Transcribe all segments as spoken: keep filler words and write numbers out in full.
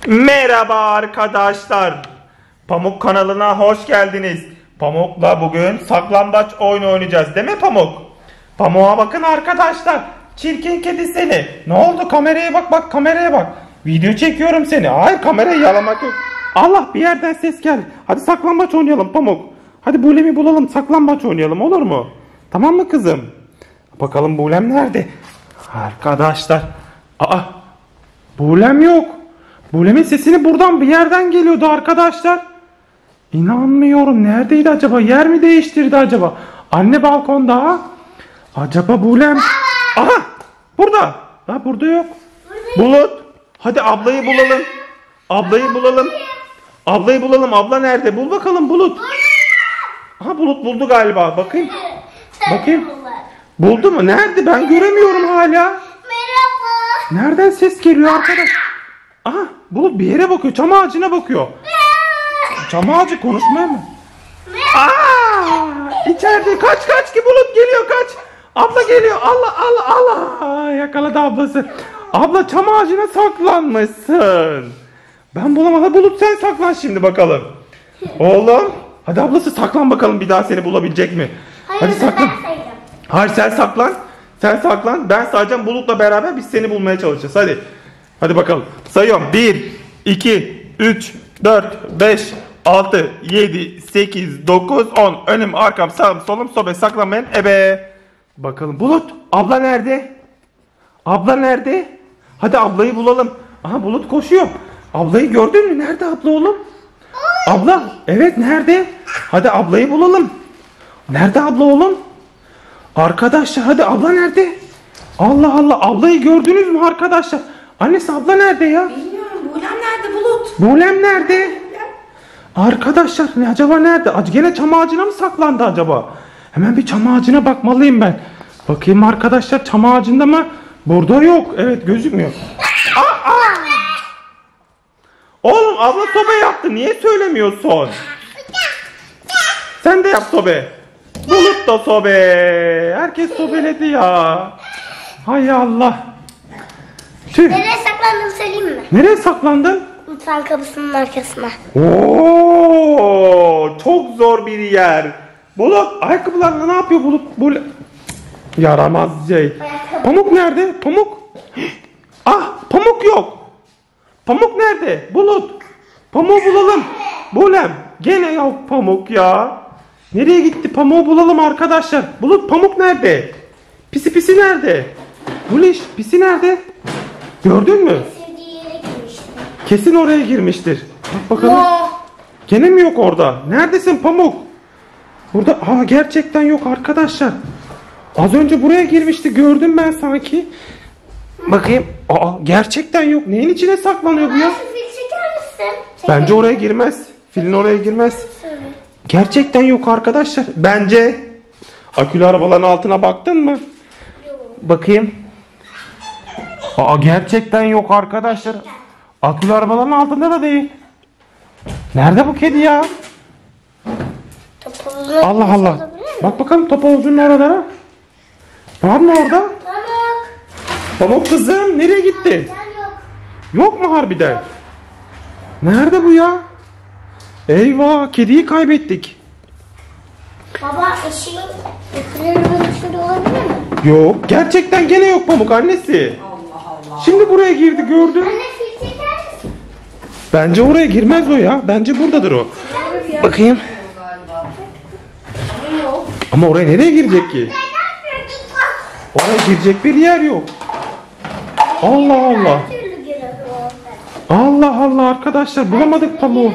Merhaba arkadaşlar. Pamuk kanalına hoş geldiniz. Pamuk'la bugün saklambaç oyunu oynayacağız, değil mi Pamuk? Pamuk'a bakın arkadaşlar. Çirkin kedi seni. Ne oldu? Kameraya bak, bak kameraya bak. Video çekiyorum seni. Hayır, kamerayı yalamak yok. Allah, bir yerden ses geldi. Hadi saklambaç oynayalım Pamuk. Hadi Bulem'i bulalım, saklambaç oynayalım, olur mu? Tamam mı kızım? Bakalım Bulem nerede? Arkadaşlar. Aa, Bulem yok. Bulem'in sesini buradan bir yerden geliyordu arkadaşlar. İnanmıyorum. Neredeydi acaba? Yer mi değiştirdi acaba? Anne balkonda. Acaba Bulem? Aha! Burada. Ha, burada yok. Bulut. Hadi ablayı bulalım. Ablayı bulalım. Ablayı bulalım. Abla nerede? Bul bakalım Bulut. Aha, Bulut buldu galiba. Bakayım. Bakayım. Buldu mu? Nerede? Ben göremiyorum hala. Merhaba. Nereden ses geliyor arkadaş? Aha, Bulut bir yere bakıyor. Çam ağacına bakıyor. Çam ağacı konuşmaya mı? Aa, içeride kaç kaç ki Bulut geliyor, kaç. Abla geliyor. Allah Allah Allah. Yakaladı ablası. Abla çam ağacına saklanmışsın. Ben bulamadım. Bulut sen saklan şimdi bakalım. Oğlum. Hadi ablası saklan bakalım, bir daha seni bulabilecek mi? Hayır, hadi saklan. Ben Hayır, sen saklan. Sen saklan. Ben sayacağım, Bulut'la beraber biz seni bulmaya çalışacağız. Hadi. Hadi bakalım. Sayıyorum. bir, iki, üç, dört, beş, altı, yedi, sekiz, dokuz, on. Önüm, arkam, sağım, solum, sobe. Saklanmayın. Ebe. Bakalım. Bulut. Abla nerede? Abla nerede? Hadi ablayı bulalım. Aha, Bulut koşuyor. Ablayı gördün mü? Nerede abla oğlum? Abla. Evet, nerede? Hadi ablayı bulalım. Nerede abla oğlum? Arkadaşlar hadi, abla nerede? Allah Allah, ablayı gördünüz mü arkadaşlar? Annesi, abla nerede ya? Bilmiyorum. Bulem nerede Bulut? Bulem nerede? Arkadaşlar ne acaba, nerede? Gene çam ağacına mı saklandı acaba? Hemen bir çam ağacına bakmalıyım ben. Bakayım arkadaşlar, çam ağacında mı? Burada yok. Evet, gözükmüyor. Aa, aa! Oğlum, abla sobe yaptı. Niye söylemiyorsun? Sen de yap sobe. Bulut da sobe. Herkes sobeledi ya. Hay Allah. Tüh. Nereye saklandığımı söyleyeyim mi? Nereye saklandın? Mutfağın kapısının arkasına. Oo, çok zor bir yer. Bulut, ayakkabılarla ne yapıyor Bulut? Bulut. Yaramaz şey. Pamuk nerede? Pamuk. Ah, Pamuk yok. Pamuk nerede? Bulut. Pamuğu bulalım. Bulem. Gene yok Pamuk ya. Nereye gitti? Pamuğu bulalım arkadaşlar. Bulut, Pamuk nerede? Pisi pisi nerede? Buliş, pisi nerede? Gördün mü? Sevdiği yere girmiştim. Kesin oraya girmiştir. Bak bakalım. No. Gene mi yok orada? Neredesin Pamuk? Burada. Aa, gerçekten yok arkadaşlar. Az önce buraya girmişti. Gördüm ben sanki. Bakayım. Aa, gerçekten yok. Neyin içine saklanıyor bu ya? Şu fil çeker misin? Bence oraya girmez. Filin oraya girmez. Gerçekten yok arkadaşlar. Bence akülü arabaların altına baktın mı? Bakayım. Aa, gerçekten yok arkadaşlar. Akülü arabaların altında da değil. Nerede bu kedi ya? Allah Allah. Bak bakalım, top havuzunun orada. Var mı orada? Pamuk. Pamuk kızım, nereye gitti? Sen yok. Yok mu harbiden? Nerede bu ya? Eyvah, kediyi kaybettik. Baba, eşeğin öpülerin dönüşünde olabilir mi? Yok, gerçekten gene yok Pamuk, annesi. Allah Allah. Şimdi buraya girdi, gördün. Anne, fil çeker misin? Bence oraya girmez o ya. Bence buradadır o. Bakayım. Ama oraya nereye girecek ki? Oraya girecek bir yer yok. Allah Allah. Her türlü geliyor. Allah Allah arkadaşlar, bulamadık Pamuğu.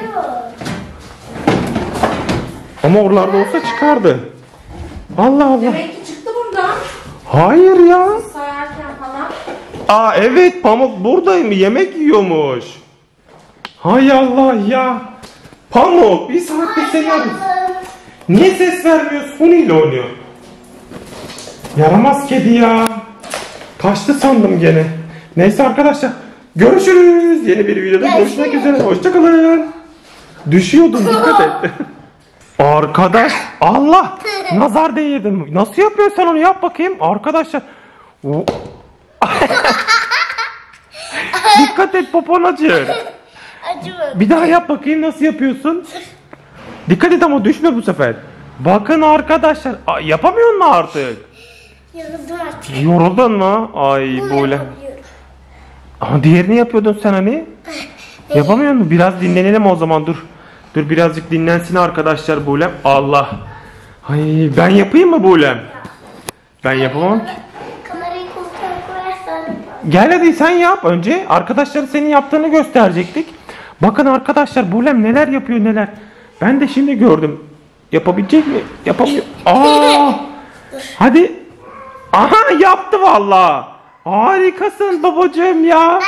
Ama oralarda olsa çıkardı. Allah Allah. Demek ki çıktı buradan. Hayır ya. Sayarken falan. Aa, evet, Pamuk buradayım, yemek yiyormuş. Hay Allah ya. Pamuk, bir saattir seni arıyoruz. Niye ses vermiyorsun? Huni ile oynuyor. Yaramaz kedi ya. Kaçtı sandım gene. Neyse arkadaşlar, görüşürüz. Yeni bir videoda görüşmek üzere. Hoşçakalın. Düşüyordum, dikkat et. Arkadaş, Allah, nazar değdirdim. Nasıl yapıyorsun sen onu, yap bakayım arkadaşlar. Dikkat et, popon acır. acımadı. Bir daha yap bakayım nasıl yapıyorsun. Dikkat et ama düşme bu sefer. Bakın arkadaşlar. Aa, yapamıyor mu artık? Yoruldum artık. Yoruldun mu? Ay Bunu böyle. yapabiliyorum. Ama diğerini yapıyordun sen hani. Yapamıyor musun? Biraz dinlenelim o zaman dur. Dur birazcık dinlensin arkadaşlar Bulem. Allah. Ay ben yapayım mı Bulem? Ben yapamam ki. Kamerayı koltuğa koyarsan. Gel hadi sen yap önce. Arkadaşlar senin yaptığını gösterecektik. Bakın arkadaşlar Bulem neler yapıyor neler. Ben de şimdi gördüm. Yapabilecek mi? Yapamıyor. Aa! Hadi. Aha yaptı valla. Harikasın babacığım ya.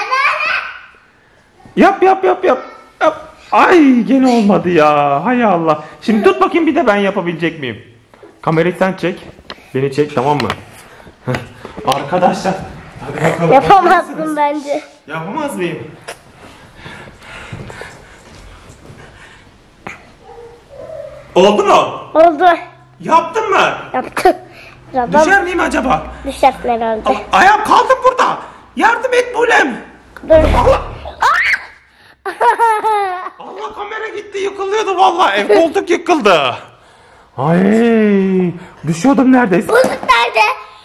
Yap yap yap yap. Yap. Ay gene olmadı ya. Hay Allah. Şimdi tut bakayım bir de ben yapabilecek miyim? Kamerayı sen çek. Beni çek tamam mı? Heh. Arkadaşlar. Hadi bakalım. Yapamazsın bence. Yapamaz mıyım? Oldu mu? Oldu. Yaptın mı? Yaptım. Rabam Düşer miyim acaba? düşersin herhalde. Al- Ayağım kaldım burada. Yardım et Bulem. Dur. Allah. Allah kamera gitti yıkılıyordu vallahi. Ev koltuk yıkıldı. Ay düşüyordum neredeyse. Bulut nerede?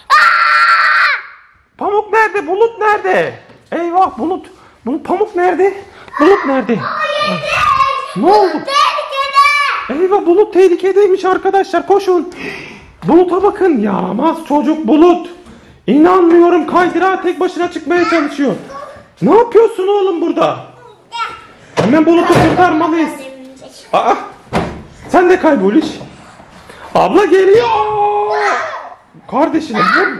Pamuk nerede? Bulut nerede? Eyvah Bulut. Bulut Pamuk nerede? Bulut nerede? Ne oldu? Tehlikede. Eyvah Bulut tehlikedeymiş arkadaşlar koşun. Bulut'a bakın yaramaz çocuk Bulut. İnanmıyorum kaydırağa tek başına çıkmaya çalışıyor. Ne yapıyorsun oğlum burada? Hemen Bulut'u kurtarmalıyız. Aa, sen de kay Buliş. Abla geliyor. Kardeşine vurma.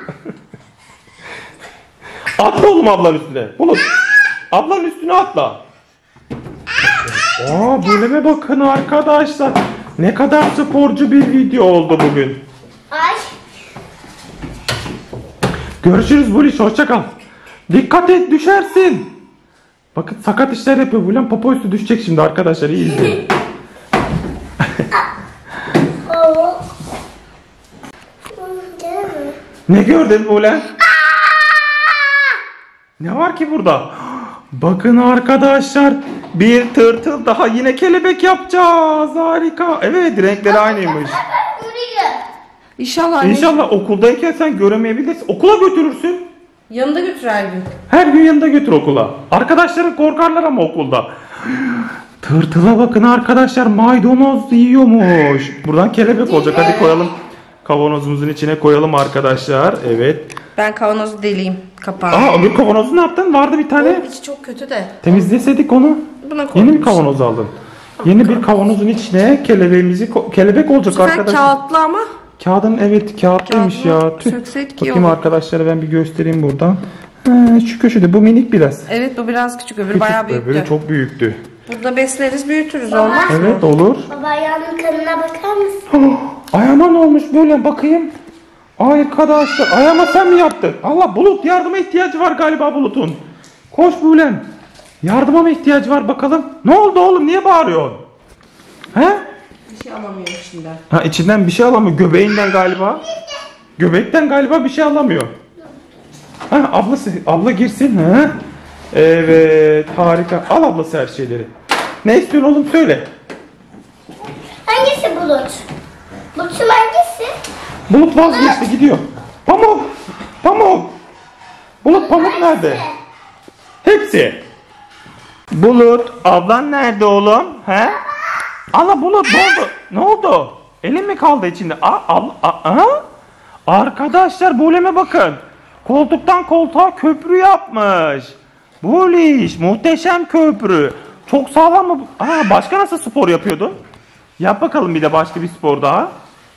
Atla oğlum ablanın üstüne. Bulut. Ablanın üstüne atla. Aa, bölüme bakın arkadaşlar. Ne kadar sporcu bir video oldu bugün. Ay. Görüşürüz Buliş. Hoşça kal. Dikkat et düşersin. Bakın sakat işler yapıyor. Bulan popo üstü düşecek şimdi arkadaşlar. İyi izleyin. Oo. Değil mi? Ne gördün Bulan? Ne var ki burada? Bakın arkadaşlar. Bir tırtıl daha yine kelebek yapacağız. Harika. Evet renkleri aynıymış. Buraya. İnşallah. İnşallah okuldayken sen göremeyebilirsin. Okula götürürsün. Yanında götür her gün. Her gün yanında götür okula. Arkadaşların korkarlar ama okulda. Tırtıla bakın arkadaşlar maydanoz yiyormuş. Buradan kelebek olacak. Hadi koyalım. Kavanozumuzun içine koyalım arkadaşlar. Evet. Ben kavanozu deleyim kapağını. Aa öbür kavanozu ne yaptın? Vardı bir tane. İçi çok kötü de. Temizlesedik onu. Buna koydum Yeni bir işte. kavanoz aldın. Yeni bir kavanozun içine kelebeğimizi ko- kelebek olacak Bu sefer arkadaşlar. kağıtlı ama. Kağıdın evet kağıtlıymış Kağıdını ya. Tüh. sökseydik iyi Bakayım olur. arkadaşlara ben bir göstereyim buradan. Ha, şu köşede bu minik biraz. Evet bu biraz küçük, öbürü Küçük, bayağı büyüktü. öbürü çok büyüktü. Burada besleriz, büyütürüz, olmaz. Evet olur. Baba ayağının kanına bakar mısın? Ayağıma ne olmuş böyle bakayım. Ay arkadaşlar ayağıma sen mi yaptın? Allah Bulut yardıma ihtiyacı var galiba Bulut'un. Koş Bulem. Yardıma mı ihtiyacı var bakalım. Ne oldu oğlum niye bağırıyorsun? He? Bir şey alamıyorum içinden. Ha içinden bir şey alamıyor. Göbeğinden galiba. Göbekten galiba bir şey alamıyor. Ha ablası abla girsin ha. Evet harika. Al ablası her şeyleri. Ne istiyorsun oğlum söyle. Hangisi bulut? Bulutun hangisi? Bulut vazgeçti gidiyor. Pamuk. Pamuk. Bulut Pamuk nerede? Hepsi. Bulut ablan nerede oğlum? He? Allah Bulut ne oldu? Ne oldu? Elin mi kaldı içinde? Aa, abla, aa, aa? Arkadaşlar Bulem'e bakın. Koltuktan koltuğa köprü yapmış. Buliş muhteşem köprü. Çok sağlam mı? bu- Aa, başka nasıl spor yapıyordun? Yap bakalım bir de başka bir spor daha.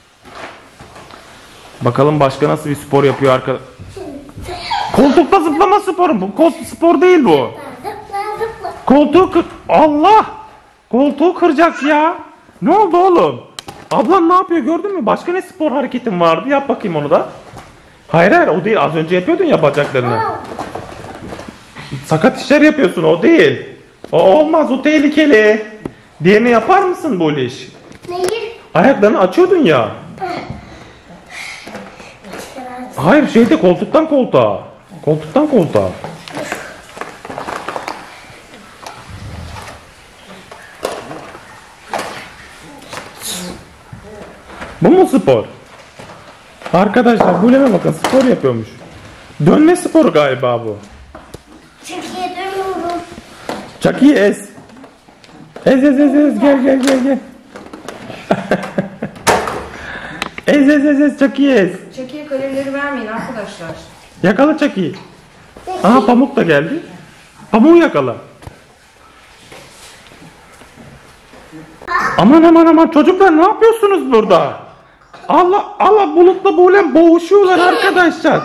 Bakalım başka nasıl bir spor yapıyor arkadaş. Koltukta zıplama sporu. Bu koltuk spor değil bu. Zıpla zıpla. Koltuğu kır... Allah! Koltuğu kıracak ya. Ne oldu oğlum? Ablan ne yapıyor gördün mü? Başka ne spor hareketin vardı? Yap bakayım onu da. Hayır hayır o değil. Az önce yapıyordun ya bacaklarını. Sakat işler yapıyorsun o değil. O olmaz o tehlikeli. Diğerini yapar mısın bu iş? Neyi? Ayaklarını açıyordun ya. Hayır şeyde koltuktan koltuğa. Koltuktan koltuğa. Bu mu spor? Arkadaşlar Bulem'e bakın, spor yapıyormuş. Dönme sporu galiba bu. Çekiye dönüyorum. Çok iyi ez. Ez ez ez ez gel gel gel gel. Ez ez ez ez çok iyi ez. Çekiye kalorileri vermeyin arkadaşlar. Yakala çok iyi. Aha Pamuk da geldi. Pamuğu yakala. Aman aman aman çocuklar, ne yapıyorsunuz burada? Allah Allah, Bulut'la Bulem boğuşuyorlar arkadaşlar.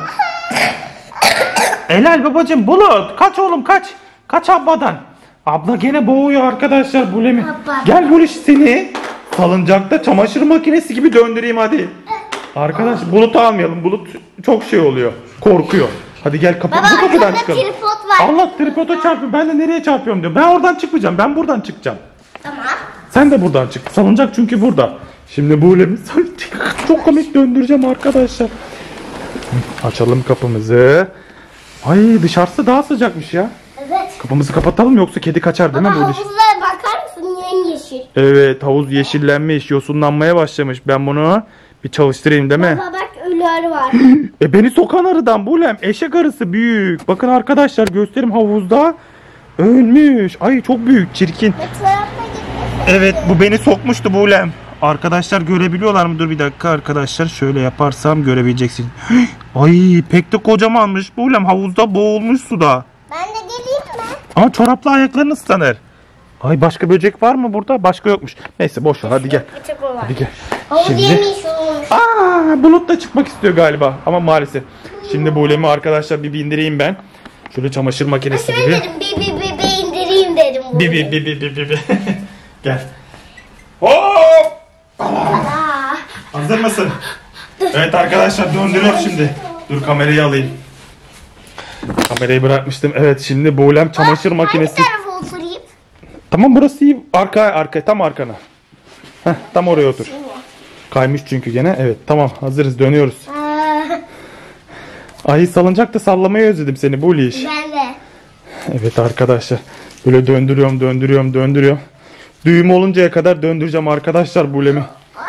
Helal babacığım, Bulut kaç oğlum kaç. Kaç abladan. Abla gene boğuyor arkadaşlar Bulem'i. Abla. Gel Bulut, seni salıncakta çamaşır makinesi gibi döndüreyim hadi. Arkadaş Bulut'u almayalım. Bulut çok şey oluyor. Korkuyor. Hadi gel kapı, Baba bu kapıdan arkada çıkalım. tripod var. Allah, tripoda çarpıyor. Ben de nereye çarpıyorum diyor. Ben oradan çıkmayacağım. Ben buradan çıkacağım. Tamam. Sen de buradan çık. Salıncak çünkü burada. Şimdi Bulem'i çok komik döndüreceğim arkadaşlar. Açalım kapımızı. Ay, dışarısı daha sıcakmış ya. Evet. Kapımızı kapatalım yoksa kedi kaçar değil mi Baba Buliş? havuzlara bakar mısın? Yemyeşil. Evet, havuz yeşillenmiş, yosunlanmaya başlamış. Ben bunu bir çalıştırayım değil mi? Baba bak ölü arı var. E beni sokan arıdan Bulem. Eşek arısı büyük. Bakın arkadaşlar, gösterim, havuzda ölmüş. Ay çok büyük, çirkin. Fotoğrafla gitmesin. Evet, bu beni sokmuştu Bulem. Arkadaşlar görebiliyorlar mı? Dur bir dakika arkadaşlar. Şöyle yaparsam görebileceksin. Ay pek de kocamanmış Bulem. Havuzda boğulmuş suda. Ben de geleyim mi? Ama çoraplı ayakların ıslanır. Ay başka böcek var mı burada? Başka yokmuş. Neyse boş ver, hadi gel. Bıçak o var. Hadi gel. Havuz Şimdi... yemiş olmuş. Aa, Bulut da çıkmak istiyor galiba ama maalesef. Şimdi Bulem'i arkadaşlar bir bindireyim ben. Şöyle çamaşır makinesi Şöyle gibi. dedim bir bir bir bir indireyim dedim. bunu. Bir bir bir bir bir bir bir. Gel. Hop! Aa, Hazır mısın? Evet arkadaşlar, döndürüyorum şimdi. Dur kamerayı alayım. Kamerayı bırakmıştım. Evet, şimdi Bulem çamaşır makinesi. Hangi tarafa oturayım? Tamam, burası iyi. Arka arka tam arkana. Heh, tam oraya otur. Kaymış çünkü gene. Evet tamam, hazırız, dönüyoruz. Aa, Ay salıncakta sallamayı özledim seni Buliş. ben de. Evet arkadaşlar, böyle döndürüyorum döndürüyorum döndürüyorum. Düğüm oluncaya kadar döndüreceğim arkadaşlar Bulem'i.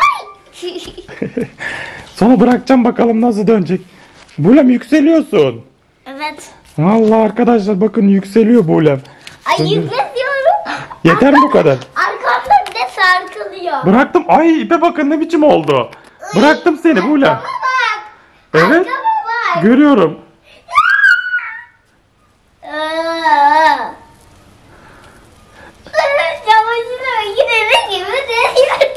Sonra bırakacağım, bakalım nasıl dönecek. Bulem yükseliyorsun. Evet. Vallahi arkadaşlar bakın, yükseliyor Bulem. Ay Döndür. yükletiyorum. Yeter mi bu kadar? Arkamda bir de sarkılıyor. Bıraktım. Ay ipe bakın ne biçim oldu. Bıraktım seni Bulem. Arkama bak. Evet. Arkama bak. Görüyorum. Aa. Çamaşır makinesi gibi dönüyor.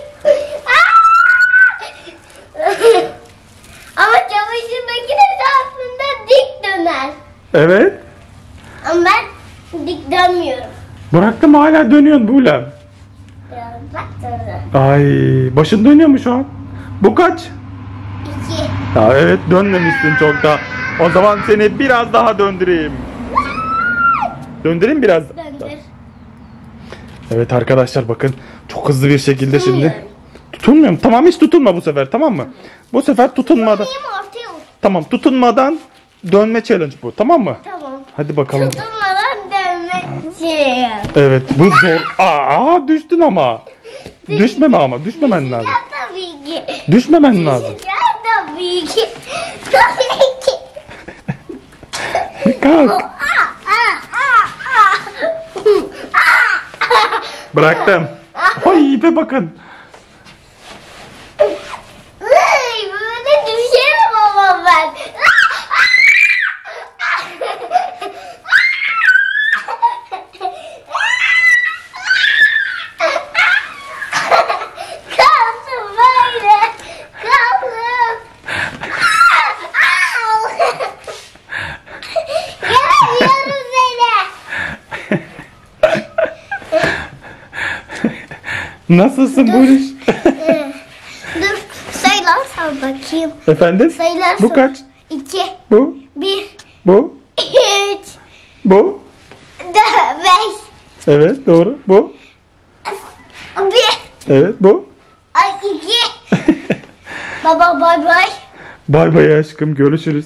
Ama çamaşır makinesi aslında dik döner. Evet. Ama ben dik dönmüyorum. Bıraktım, hala dönüyorsun Bulem. Biraz bak döndü. Ay başın dönüyor mu şu an? Bu kaç? İki. Ya evet, dönmemişsin çok da. O zaman seni biraz daha döndüreyim. Döndüreyim biraz. Döndür. Evet arkadaşlar bakın, çok hızlı bir şekilde şimdi. Tutmuyorum. Tutulmuyor mu? Tamam, hiç tutunma bu sefer, tamam mı? Bu sefer tutunmadan. Tutayım ortaya vur. Tamam, tutunmadan dönme challenge bu, tamam mı? Tamam. Hadi bakalım. Tutulmadan dönmek için. Evet bu zor. Aa düştün ama. Düşmeme ama, düşmemen lazım. Ya tabii ki. Düşmemen lazım. Ya tabii ki. Tabii ki. Kalk. Aa, aa, aa, aa. Bıraktım. Ay ipe bakın. Ay, böyle düşerim ama ben. Kaldım böyle. Kaldım. Gelmiyorum seni. Nasılsın bu iş? Dur sayılarsam bakayım. Efendim? Sayılarsam. Bu kaç? İki, Bu? bir, Bu? üç, Bu? dört, beş, Evet doğru. Bu? bir, Evet bu. ay iki. Baba bay bay. Bay bay aşkım, görüşürüz.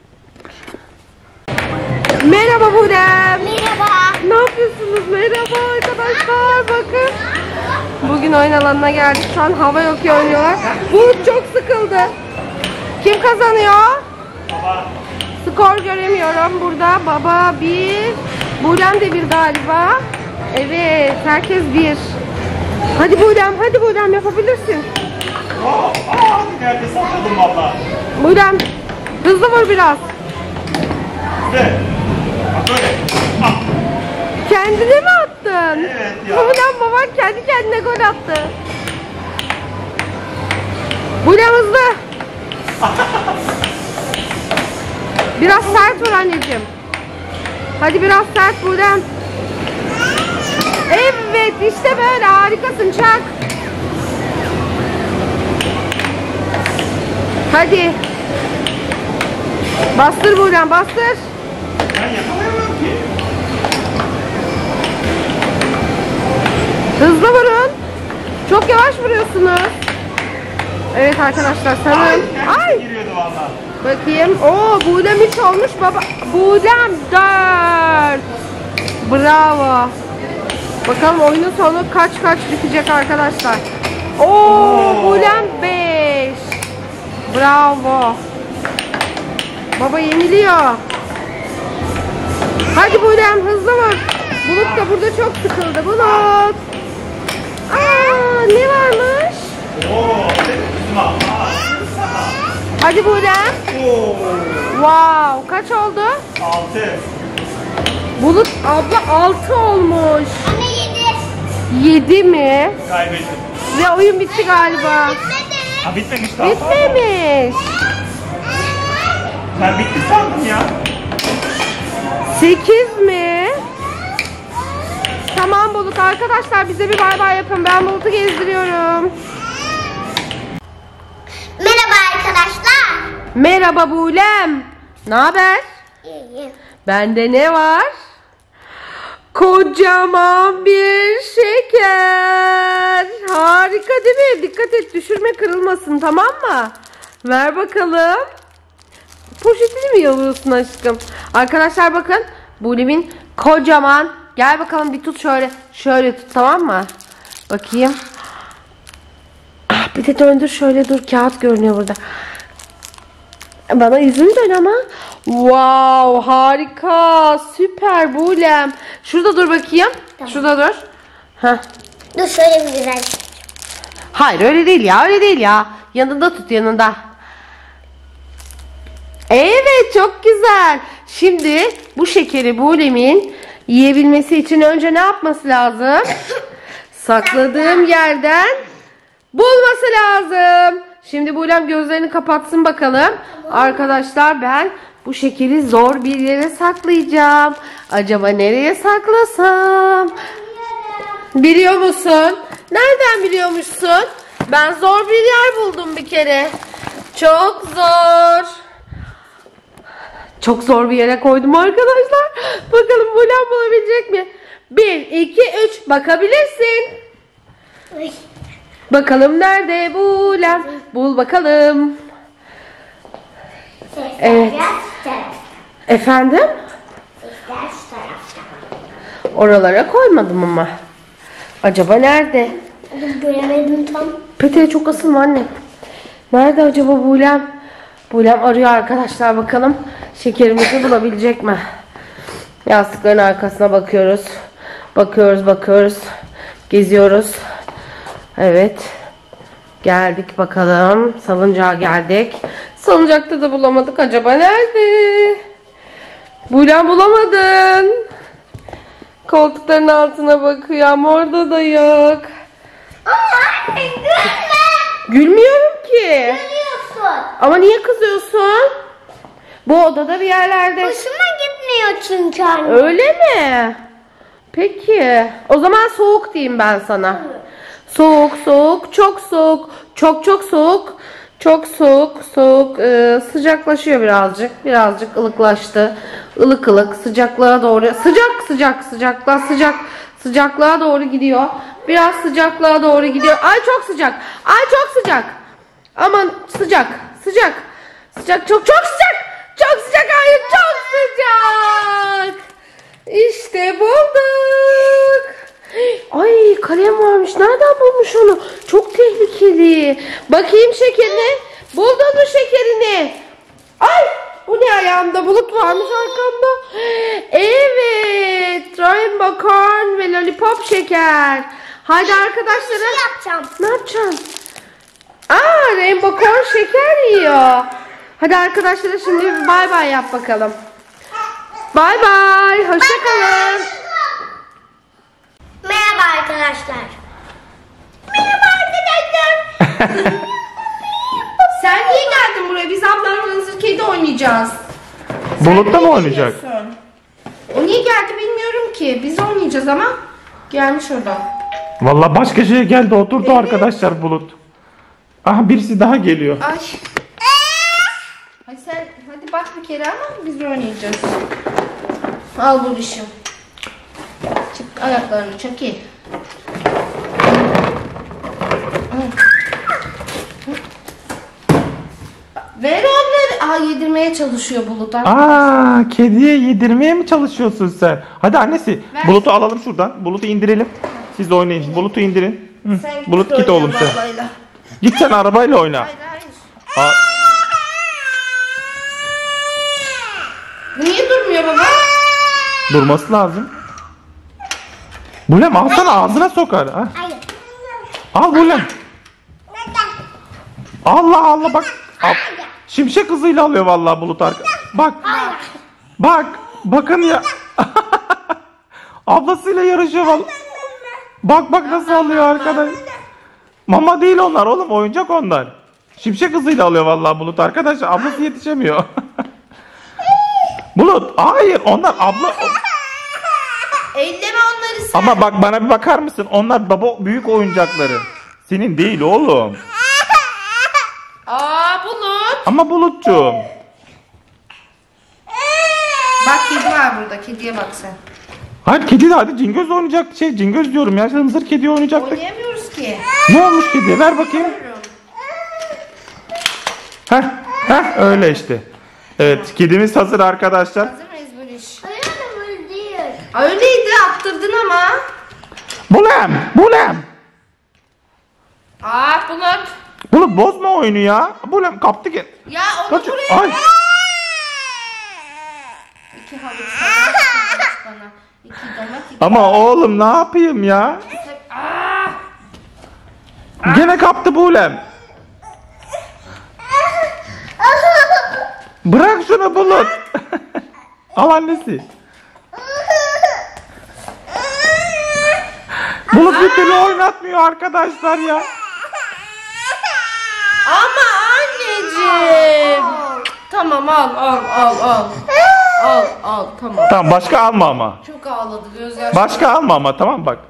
Merhaba Bulem. Merhaba. Ne yapıyorsunuz? Merhaba arkadaşlar. Bakın. Bugün bugün oyun alanına geldik. Şu an hava hokeyi oynuyorlar. Bulut çok sıkıldı. Kim kazanıyor? Baba. Skor göremiyorum burada. Baba bir. Buğlem de bir galiba. Evet, herkes bir. Hadi Buğlem, hadi Buğlem, yapabilirsin. Aa, aa, nerede sakladım valla. Buğlem, hızlı vur biraz. İşte. Bak böyle. Ah. Kendine mi attın? Evet ya. Buğlem, baban kendi kendine gol attı. Buğlem hızlı. Biraz sert vur anneciğim. Hadi biraz sert Buğlem. Evet, işte böyle harikasın, çak. Hadi. Bastır Buğlem, bastır. Ben yakalayamıyorum ki. Hızlı vurun. Çok yavaş vuruyorsunuz. Evet arkadaşlar, sanırım. Ay. Ay. Giriyordu valla. Bakayım. Oo, Buğlem üç olmuş baba. Buğlem dört. Bravo. Bakalım oyunun sonu kaç kaç bitecek arkadaşlar. Oo, Buğlem beş. Bravo. Baba yeniliyor. Hadi Buğlem, hızlı vur. Bulut da burada çok sıkıldı. Bulut. Aa, ne varmış? Oo. Kızma. Aa. Hadi Buğlem. Oo. Wow, kaç oldu? Altı. Bulut abla altı olmuş. Anne yedi. yedi mi? Kaybettim. Ve oyun bitti galiba. Bitmedi. Ha bitmemiş daha. Bitmemiş. Ben bitti sandım ya. sekiz mi? Tamam Bulut, arkadaşlar bize bir bay bay yapın. Ben Bulut'u gezdiriyorum. Merhaba arkadaşlar. Merhaba Buğlem. Ne haber? İyi. Bende ne var? Kocaman bir şeker. Harika değil mi? Dikkat et, düşürme, kırılmasın, tamam mı? Ver bakalım. Poşetini mi yalıyorsun aşkım? Arkadaşlar bakın, Buğlem'in kocaman. Gel bakalım, bir tut şöyle. Şöyle tut, tamam mı? Bakayım. Ah, bir de döndür şöyle, dur, kağıt görünüyor burada. Bana yüzünü dön ama. Wow, harika, süper Buğlem. Şurada dur bakayım. Tamam. Şurada dur. Heh. Dur şöyle bir güzel. Hayır, öyle değil ya, öyle değil ya. Yanında tut, yanında. Evet, çok güzel. Şimdi bu şekeri Buğlem'in yiyebilmesi için önce ne yapması lazım? Sakladığım yerden bulması lazım. Şimdi Buğlem gözlerini kapatsın bakalım. Arkadaşlar, ben bu şekeri zor bir yere saklayacağım. Acaba nereye saklasam? Biliyor musun? Nereden biliyormuşsun? Ben zor bir yer buldum bir kere. Çok zor. Çok zor bir yere koydum arkadaşlar. Bakalım Buğlem bulabilecek mi? bir, iki, üç. Bakabilirsin. Uy. Bakalım nerede Buğlem? Bul bakalım. Sesler Evet. biraz şu tarafta. Efendim? Sesler şu tarafta. Oralara koymadım ama. Acaba nerede? Göremedim tam. Peteğe çok asılma anne. Nerede acaba Buğlem? Buğlem arıyor arkadaşlar, bakalım şekerimizi bulabilecek mi? Yastıkların arkasına bakıyoruz. Bakıyoruz bakıyoruz. Geziyoruz. Evet. Geldik bakalım. Salıncağa geldik. Salıncakta da bulamadık. Acaba nerede? Buğlem, bulamadın. Koltukların altına bakıyor ama orada da yok. Aa anne gülme. Gülmüyorum ki. Gülüyorsun. Ama niye kızıyorsun? Bu odada bir yerlerde. Hoşuma gitmiyor çünkü anne. Öyle mi? Peki. O zaman soğuk diyeyim ben sana. Soğuk, soğuk, çok soğuk. Çok çok soğuk. Çok soğuk, soğuk. Ee, sıcaklaşıyor birazcık. Birazcık ılıklaştı. Ilık ılık sıcaklığa doğru. Sıcak sıcak sıcaklığa sıcak. Sıcaklığa doğru gidiyor. Biraz sıcaklığa doğru gidiyor. Ay çok sıcak. Ay çok sıcak. Aman sıcak. Sıcak. Sıcak, çok çok sıcak. Çok sıcak, hayır çok sıcak. İşte bulduk. Ay kalem varmış. Nereden bulmuş onu? Çok tehlikeli. Bakayım şekerini. Buldun mu şekerini? Ay bu ne, ayağımda bulut varmış arkamda. Evet. Rainbow corn ve lollipop şeker. Haydi arkadaşlara. yapacağım. Ne yapacaksın? Aa, Rainbow corn şeker yiyor. Hadi arkadaşlara şimdi bir bay bay yap bakalım. Bay bay. Hoşça kalın. Merhaba arkadaşlar. Merhaba arkadaşlar. Sen niye geldin buraya? Biz ablanla hazır kedi oynayacağız. Bulut'ta mı oynayacak? O niye geldi bilmiyorum ki. Biz oynayacağız ama gelmiş oradan. Vallahi başka şeye geldi, oturdu arkadaşlar Bulut. Aha birisi daha geliyor. Ay. Hadi sen hadi bak bir kere ama biz oynayacağız. Al bu dişim. Çık ayaklarını çekil. Ver onları. Aa, yedirmeye çalışıyor Bulut. Aa, kediye yedirmeye mi çalışıyorsun sen? Hadi annesi, Ver. Bulut'u alalım şuradan. Bulut'u indirelim. Siz de oynayın. Bulut'u indirin. Hı. Sen Bulut git oyna oğlum sen. babayla. Git sen arabayla oyna. Hayır hayır. Aa, Bu niye durmuyor baba? durması lazım. Bulem alsana, ağzına sokar. Ha? Hayır. Al Bulem. Allah Allah bak. Al. Şimşek hızıyla alıyor vallahi Bulut arka. Bak. Bak. Bakın ya. Ablasıyla yarışıyor vallahi. Bak bak nasıl alıyor arkadaş. Mama değil onlar oğlum, oyuncak onlar. Şimşek hızıyla alıyor vallahi Bulut arkadaşlar. Ablası yetişemiyor. Bulut hayır, onlar abla. Elleme onları sen. Ama bak bana bir bakar mısın? Onlar baba büyük oyuncakları. Senin değil oğlum. Aa Bulut. Ama Bulutcuğum. Bak kedi var burada. Kediye bak sen. Hayır kedi de hadi Cingöz oynayacak şey, Cingöz diyorum ya, hınzır kedi oynayacaktık. Oynayamıyoruz ki. Ne olmuş kediye, ver bakayım. Heh, heh öyle işte. Evet kedimiz hazır arkadaşlar. Hazır mıyız bu iş? Hayır öyle değil. Öyleydi, attırdın ama. Bulem, Bulem. Aa Bulut. Bulut bozma oyunu ya. Bulem kaptı ki. Ya onu Kaç- buraya. Ay. İki havuç sana, iki havuç bana. İki domates. Ama oğlum ne yapayım ya? Aa. Gene kaptı Bulem. Bırak şunu Bulut. Al annesi. Bulut bir türlü oynatmıyor arkadaşlar ya. Ama anneciğim. Tamam al al al al. Al al tamam. Tamam başka alma ama. Çok ağladı gözyaşı. Başka alma ama tamam bak.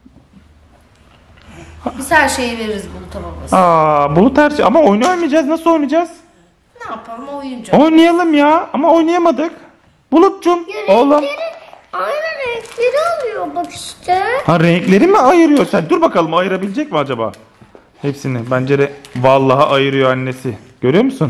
Biz her şeyi veririz Bulut'a babası. Aa, Bulut her şey ama oyunu oynayacağız. Nasıl oynayacağız? Ne yapalım, oyuncak. Oynayalım ya ama oynayamadık. Bulut'cum oğlum. Aynı renkleri alıyor bak işte. Ha renkleri mi ayırıyor sen? Dur bakalım ayırabilecek mi acaba? Hepsini bence de vallahi ayırıyor annesi. Görüyor musun?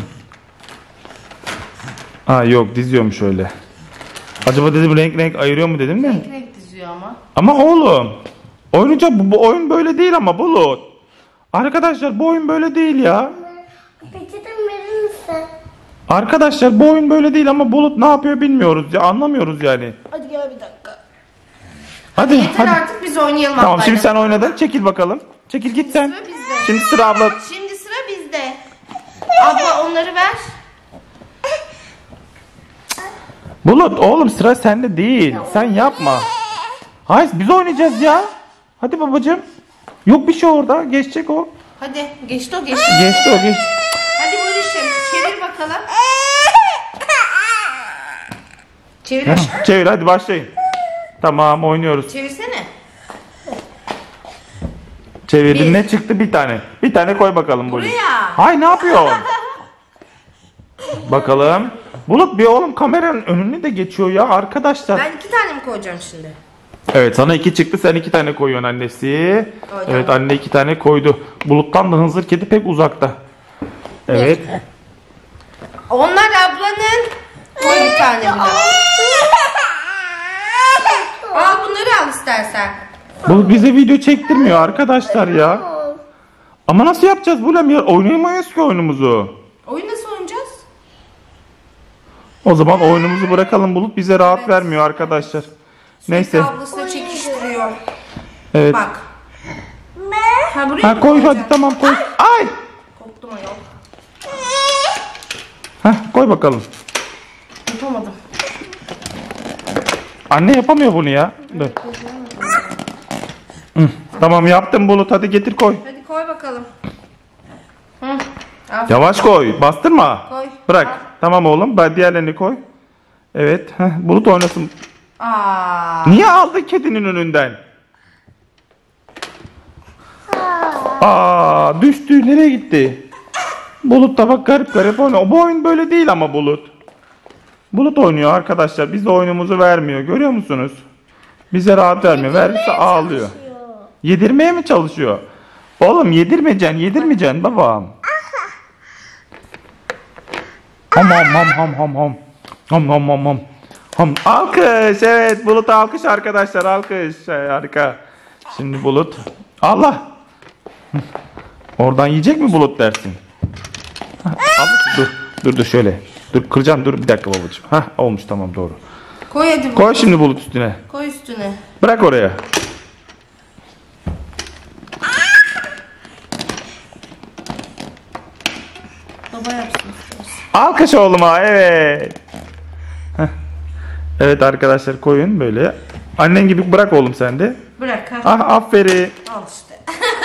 Ha yok diziyormuş öyle. Acaba dedim renk renk ayırıyor mu dedim de. Renk renk diziyor ama. Ama oğlum oynayacak bu, bu oyun böyle değil ama Bulut. Arkadaşlar bu oyun böyle değil ya. Peçeten verir misin? Arkadaşlar bu oyun böyle değil ama Bulut ne yapıyor bilmiyoruz ya, anlamıyoruz yani. Hadi gel bir dakika. Hadi Yeter hadi. artık, biz oynayalım Tamam ablayla. şimdi sen oynadın, çekil bakalım. Çekil git sen. Sıra bizde. Şimdi sıra abla. Şimdi sıra bizde. Abla onları ver. Bulut oğlum sıra sende değil. Sen yapma. Hayır biz oynayacağız ya. Hadi babacığım. Yok bir şey orada. Geçecek o. Hadi geçti o geçti. Geçti o geç. Hadi bu işim. Çevir bakalım. Çevir Heh, aşkım. çevir hadi başlayın. Tamam oynuyoruz. Çevirsene. Çevirdin Bir. ne çıktı bir tane. Bir tane koy bakalım Bulut. Buraya. Hay ne yapıyorsun? Bakalım. Bulut bir oğlum kameranın önünü de geçiyor ya arkadaşlar. Ben iki tane mi koyacağım şimdi? Evet sana iki çıktı, sen iki tane koyuyorsun annesi. Koydum. Evet anne iki tane koydu. Buluttan da hınzır kedi pek uzakta. Evet. Onlar ablanın. Koy bir tane bile. Al bunları al istersen. Bu bize video çektirmiyor arkadaşlar ya. Ama nasıl yapacağız Bulem ya? Oynayamayız ki oyunumuzu. Oyun nasıl oynayacağız? O zaman oyunumuzu bırakalım, Bulut bize rahat Evet. vermiyor arkadaşlar. Neyse. Ablasına çekiştiriyor. Evet. Bak. Ha, buraya Ha mı koy hadi koyacağım? tamam koy. Ay! Korktum ayol. Heh, koy bakalım. Yapamadım. Anne yapamıyor bunu ya. Dur. Hı, tamam yaptım Bulut, hadi getir koy. Hadi koy bakalım. Hı. Al. Yavaş koy, bastırma. Koy. Bırak. Al. Tamam oğlum, ben diğerlerini koy. Evet. Heh, Bulut oynasın. Aa. Niye aldı kedinin önünden? Aa, düştü, nereye gitti? Bulut da bak garip garip oynuyor. Bu oyun böyle değil ama Bulut. Bulut oynuyor arkadaşlar. Bize oyunumuzu vermiyor. Görüyor musunuz? Bize rahat vermiyor. Verirse ağlıyor. Yedirmeye mi çalışıyor? Oğlum yedirmeyeceksin, yedirmeyeceksin babam. Ham ham ham ham ham ham. Ham ham ham ham. Ham. Alkış, evet Bulut alkış arkadaşlar, alkış. Harika. Şimdi Bulut. Allah. Oradan yiyecek mi Bulut dersin? Al, dur, dur dur şöyle. Dur kıracağım, dur bir dakika babacığım. Hah olmuş, tamam doğru. Koy hadi. Koy şimdi Bulut üstüne. Koy üstüne. Bırak oraya. Baba yapsın. Alkış oğluma, evet. Heh. Evet arkadaşlar koyun böyle. Annen gibi bırak oğlum sen de. Bırak ha. Ah aferin. Al işte.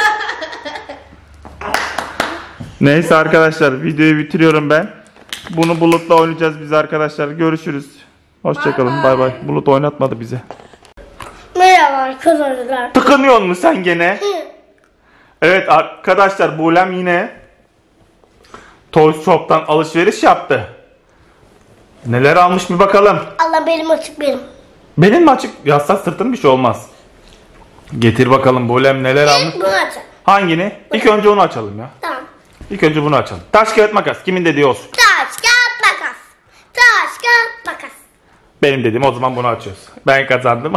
Neyse arkadaşlar videoyu bitiriyorum ben. Bunu Bulut'la oynayacağız biz arkadaşlar. Görüşürüz. Hoşçakalın. Bay bay. Bulut oynatmadı bize. Merhaba arkadaşlar. Tıkanıyor musun sen gene? Evet arkadaşlar Bulem yine Toy Shop'tan alışveriş yaptı. Neler almış bir bakalım. Allah benim açık benim. Benim mi açık? Yazsa sırtın bir şey olmaz. Getir bakalım Bulem neler almış. Bunu açalım. Hangini? İlk önce onu açalım ya. Tamam. İlk önce bunu açalım. Taş kağıt makas. Kimin dediği olsun. Taş kağıt makas. Taş kağıt makas. Benim dediğim, o zaman bunu açıyoruz. Ben kazandım.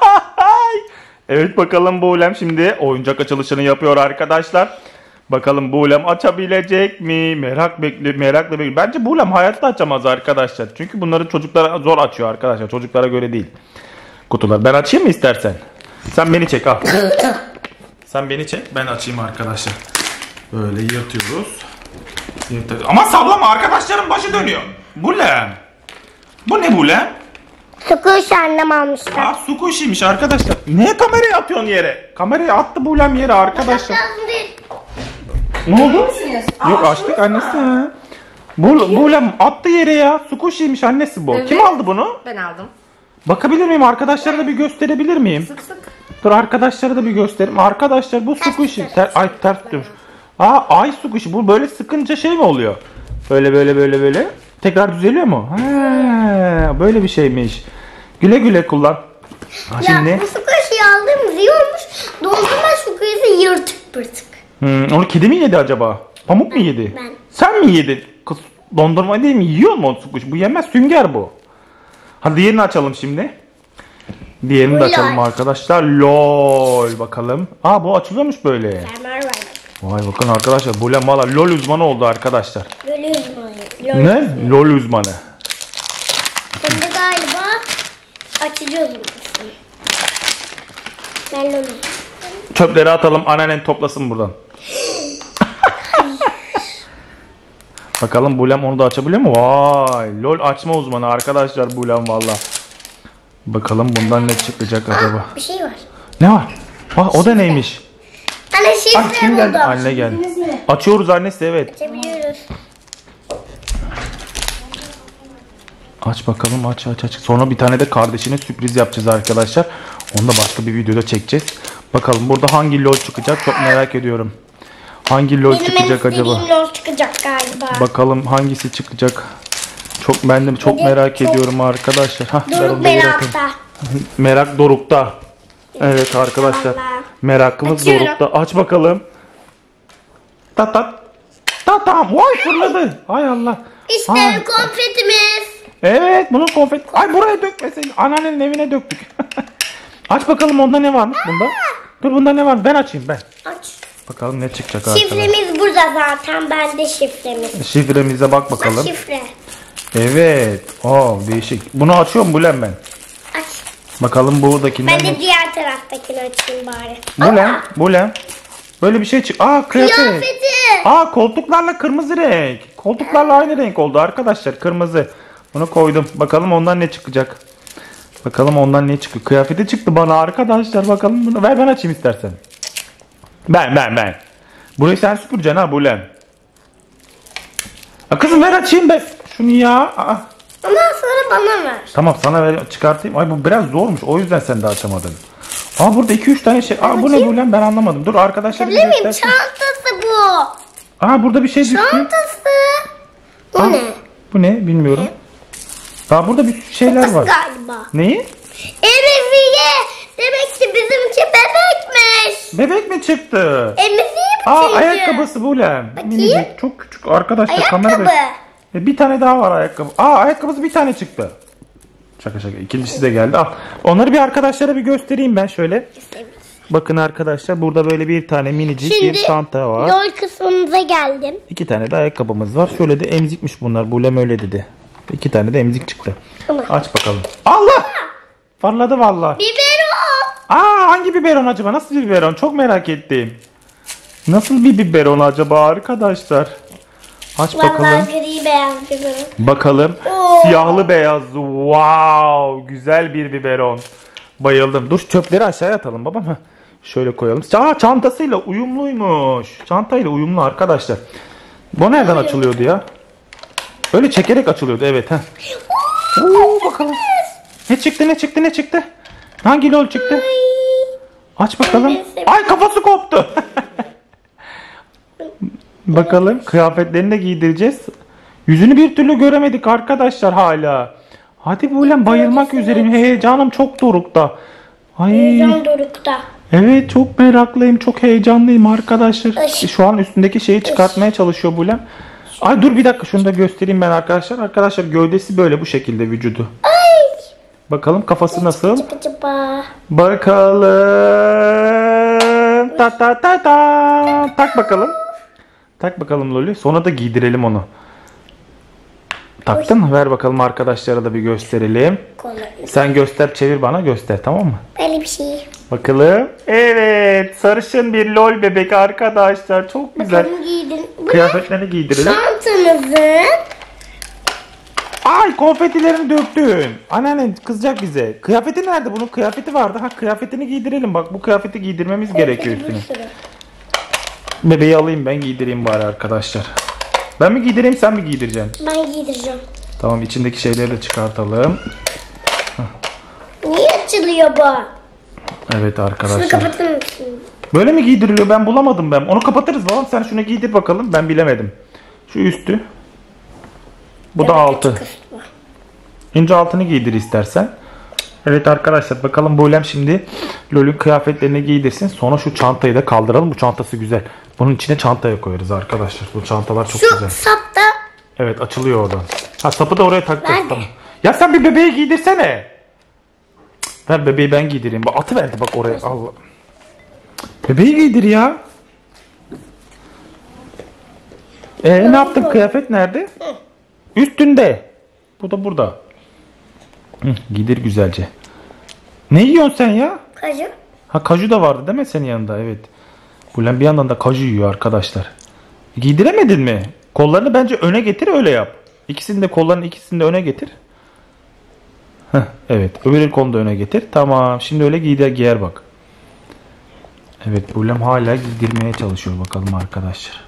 Evet bakalım Bulem şimdi oyuncak açılışını yapıyor arkadaşlar. Bakalım Bulem açabilecek mi? Merak bekliyor, merakla bekliyor. Bence Bulem hayatta açamaz arkadaşlar. Çünkü bunları çocuklara zor açıyor arkadaşlar. Çocuklara göre değil. Kutular. Ben açayım mı istersen? Sen beni çek al. Sen beni çek, ben açayım arkadaşlar. Böyle yırtıyoruz. Yırtıyoruz. Ama sallama, arkadaşların başı dönüyor. Bulem. Bu ne Bulem? Sıkış annem almıştı. Aa, su kuşuymuş arkadaşlar. Niye kamerayı atıyorsun yere? Kamerayı attı Bulem yere arkadaşlar. Ne oldu? Yok açtık annesi. Ha. Bu, Bulem attı yere ya. Su kuşuymuş annesi bu. Evet. Kim aldı bunu? Ben aldım. Bakabilir miyim? Arkadaşlara da bir gösterebilir miyim? Sık sık. Dur arkadaşlara da bir göstereyim. Arkadaşlar bu su kuşu. Ter, ay ters dur. Aa ay su kuşu. Bu böyle sıkınca şey mi oluyor? Böyle böyle böyle böyle. Tekrar düzeliyor mu? Ha, böyle bir şeymiş. Güle güle kullan. Ha, Ya şimdi. bu su kaşığı aldığımız iyi olmuş. Dondurma su kaşığı yırtık pırtık. Hmm, onu kedi mi yedi acaba? Pamuk mu yedi? Ben. Sen mi yedin? Kız dondurma değil mi? Yiyor mu o su kuşu? Bu yemez, sünger bu. Hadi diğerini açalım şimdi. Diğerini de Lol. açalım arkadaşlar. LOL bakalım. Aa bu açılıyormuş böyle. Fermuar var. Vay bakın arkadaşlar. Bulem valla LOL uzmanı oldu arkadaşlar. Böyle uzmanı. Ne? LOL uzmanı. Şimdi galiba açacağız bunu. Ben LOL'um. Çöpleri atalım. Anneannen toplasın buradan. Bakalım Bulem onu da açabiliyor mu? Vay. LOL açma uzmanı arkadaşlar Bulem valla. Bakalım bundan ne çıkacak acaba? Bir şey var. Ne var? Ah o da neymiş? Anne Ah şifre kim geldi? buldum. Anne geldi. Açıyoruz annesi, evet. Açabiliyoruz. Aç bakalım, aç aç aç. Sonra bir tane de kardeşine sürpriz yapacağız arkadaşlar. Onu da başka bir videoda çekeceğiz. Bakalım burada hangi LOL çıkacak çok merak ediyorum. Hangi LOL Benim en çıkacak acaba? istediğim LOL çıkacak galiba. Bakalım hangisi çıkacak. Çok ben de çok Bugün merak çok- ediyorum arkadaşlar. Hah, ver Doruk onu da yere atayım. merakta. Merak dorukta. Evet arkadaşlar. Allah. Merakımız Açıyorum. dorukta. Aç bakalım. Tat tat. Tat tam. Vay fırladı. Ay Allah. İşte Aa. konfetimiz. Evet bunun konfet. Ay buraya dökmeseydin. Anneannenin evine döktük. Aç bakalım onda ne varmış bunda. Dur bunda ne var? Ben açayım ben. Aç. Bakalım ne çıkacak arkadaşlar. Şifremiz burada zaten. Bende şifremiz. Şifremize bak bakalım. Bak şifre. Evet. Aa değişik. Bunu açıyor mu Bulen ben? Aç. Bakalım buradakinden Ben ne? de diğer taraftakini açayım bari. Bulen, Bulen. Böyle bir şey çık. Aa kıyafet. Kıyafeti. Aa koltuklarla kırmızı renk. Koltuklarla aynı renk oldu arkadaşlar. Kırmızı. Bunu koydum. Bakalım ondan ne çıkacak. Bakalım ondan ne çıkıyor. Kıyafeti çıktı bana arkadaşlar. Bakalım bunu. Ver ben açayım istersen. Ben ben ben. Burayı sen süpüreceksin ha Bulen. Aa, kızım ver açayım be. Şunu ya. Aa. Ondan sonra bana ver. Tamam sana ver, çıkartayım. Ay bu biraz zormuş. O yüzden sen de açamadın. Aa burada iki üç tane şey. Aa bu ne Bulen ben anlamadım. Dur arkadaşlar bir Bilir miyim? göstersin. Çantası bu. Aa burada bir şey düştü. Çantası. Bu Aa, ne? Bu ne bilmiyorum. Daha burada bir sürü şeyler Kız var. galiba. Neyi? Emiziye. Demek ki bizimki bebekmiş. Bebek mi çıktı? Emiziye mi Aa çünkü? ayakkabısı Bulen. Minicik, çok küçük arkadaşlar. Ayakkabı. Kamerada. E, bir tane daha var ayakkabı. Aa ayakkabısı bir tane çıktı. Şaka şaka. İkincisi de geldi. Al. Onları bir arkadaşlara bir göstereyim ben şöyle. Bakın arkadaşlar burada böyle bir tane minicik Şimdi bir çanta var. yol kısmımıza geldim. İki tane de ayakkabımız var. Şöyle de emzikmiş bunlar. Bulem öyle dedi. İki tane de emzik çıktı. Tamam. Aç bakalım. Allah! Parladı valla. Biberon. Aa hangi biberon acaba? Nasıl bir biberon? Çok merak ettim. Nasıl bir biberon acaba arkadaşlar? Aç bakalım. Vallahi gri beyaz biberon. Bakalım. Oo. Siyahlı beyazlı. Wow! Güzel bir biberon. Bayıldım. Dur çöpleri aşağıya atalım babam. Heh. Şöyle koyalım. Aa çantasıyla uyumluymuş. Çantayla uyumlu arkadaşlar. Bu nereden açılıyordu ya? Öyle çekerek açılıyordu evet. Heh. Oo, bakalım. Ne çıktı ne çıktı ne çıktı? Hangi lol çıktı? Aç bakalım. Ay kafası koptu. Bakalım kıyafetlerini de giydireceğiz. Yüzünü bir türlü göremedik arkadaşlar hala. Hadi Bulen bayılmak üzereyim. Heyecanım çok dorukta. Ay. Heyecan dorukta. Evet çok meraklıyım. Çok heyecanlıyım arkadaşlar. Ay. Şu an üstündeki şeyi çıkartmaya çalışıyor Bulen. Ay dur bir dakika şunu da göstereyim ben arkadaşlar. Arkadaşlar gövdesi böyle bu şekilde vücudu. Ay. Bakalım kafası nasıl? Acaba. Bakalım. Ta ta ta ta. Tak bakalım. Tak bakalım Loli. Sonra da giydirelim onu. Taktın mı? Ver bakalım arkadaşlara da bir gösterelim. Kolay. Sen göster çevir bana göster tamam mı? Böyle bir şey. Bakalım. Evet. Sarışın bir lol bebek arkadaşlar. Çok güzel. Bakalım giydin. Bu ne? Kıyafetlerini giydirelim. Çantanızın. Ay konfetilerini döktün. Anneannen kızacak bize. Kıyafeti nerede? Bunun kıyafeti vardı. Ha kıyafetini giydirelim. Bak bu kıyafeti giydirmemiz gerekiyor üstüne. Bir sürü. Bebeği alayım ben giydireyim bari arkadaşlar. Ben mi giydireyim sen mi giydireceksin? Ben giydireceğim. Tamam içindeki şeyleri de çıkartalım. Niye açılıyor bu? Evet Şunu arkadaşlar. kapatır mısın? Böyle mi giydiriliyor? Ben bulamadım ben. Onu kapatırız babam. Sen şunu giydir bakalım. Ben bilemedim. Şu üstü. Bu da altı. İnce altını giydir istersen. Evet arkadaşlar bakalım Bulem şimdi Lol'ün kıyafetlerini giydirsin. Sonra şu çantayı da kaldıralım. Bu çantası güzel. Bunun içine çantaya koyarız arkadaşlar. Bu çantalar çok Şu güzel. sapta. Evet açılıyor oradan. Ha sapı da oraya takacağız Nerede? tamam. Ya sen bir bebeği giydirsene. Cık, ver bebeği ben giydireyim. Bak atı verdi bak oraya. Allah. Bebeği giydir ya. Ee ne yaptın? Kıyafet nerede? Üstünde. Bu da burada. Hı, giydir güzelce. Ne yiyorsun sen ya? Kaju. Ha kaju da vardı değil mi senin yanında? Evet. Bulen bir yandan da kaju yiyor arkadaşlar. Giydiremedin mi? Kollarını bence öne getir öyle yap. İkisini de kollarını ikisini de öne getir. Heh, evet. Öbür kolunu da öne getir. Tamam. Şimdi öyle giyer, giyer bak. Evet. Bulem hala giydirmeye çalışıyor bakalım arkadaşlar.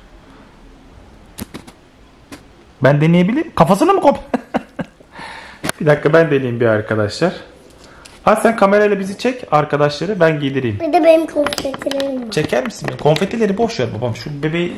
Ben deneyebilirim. Kafasını mı kop? Bir dakika ben deneyeyim bir arkadaşlar. Ha sen kamerayla bizi çek arkadaşları ben giydireyim. Bir de benim konfetilerim var. Çeker misin? Konfetileri boş ver babam. Şu bebeği...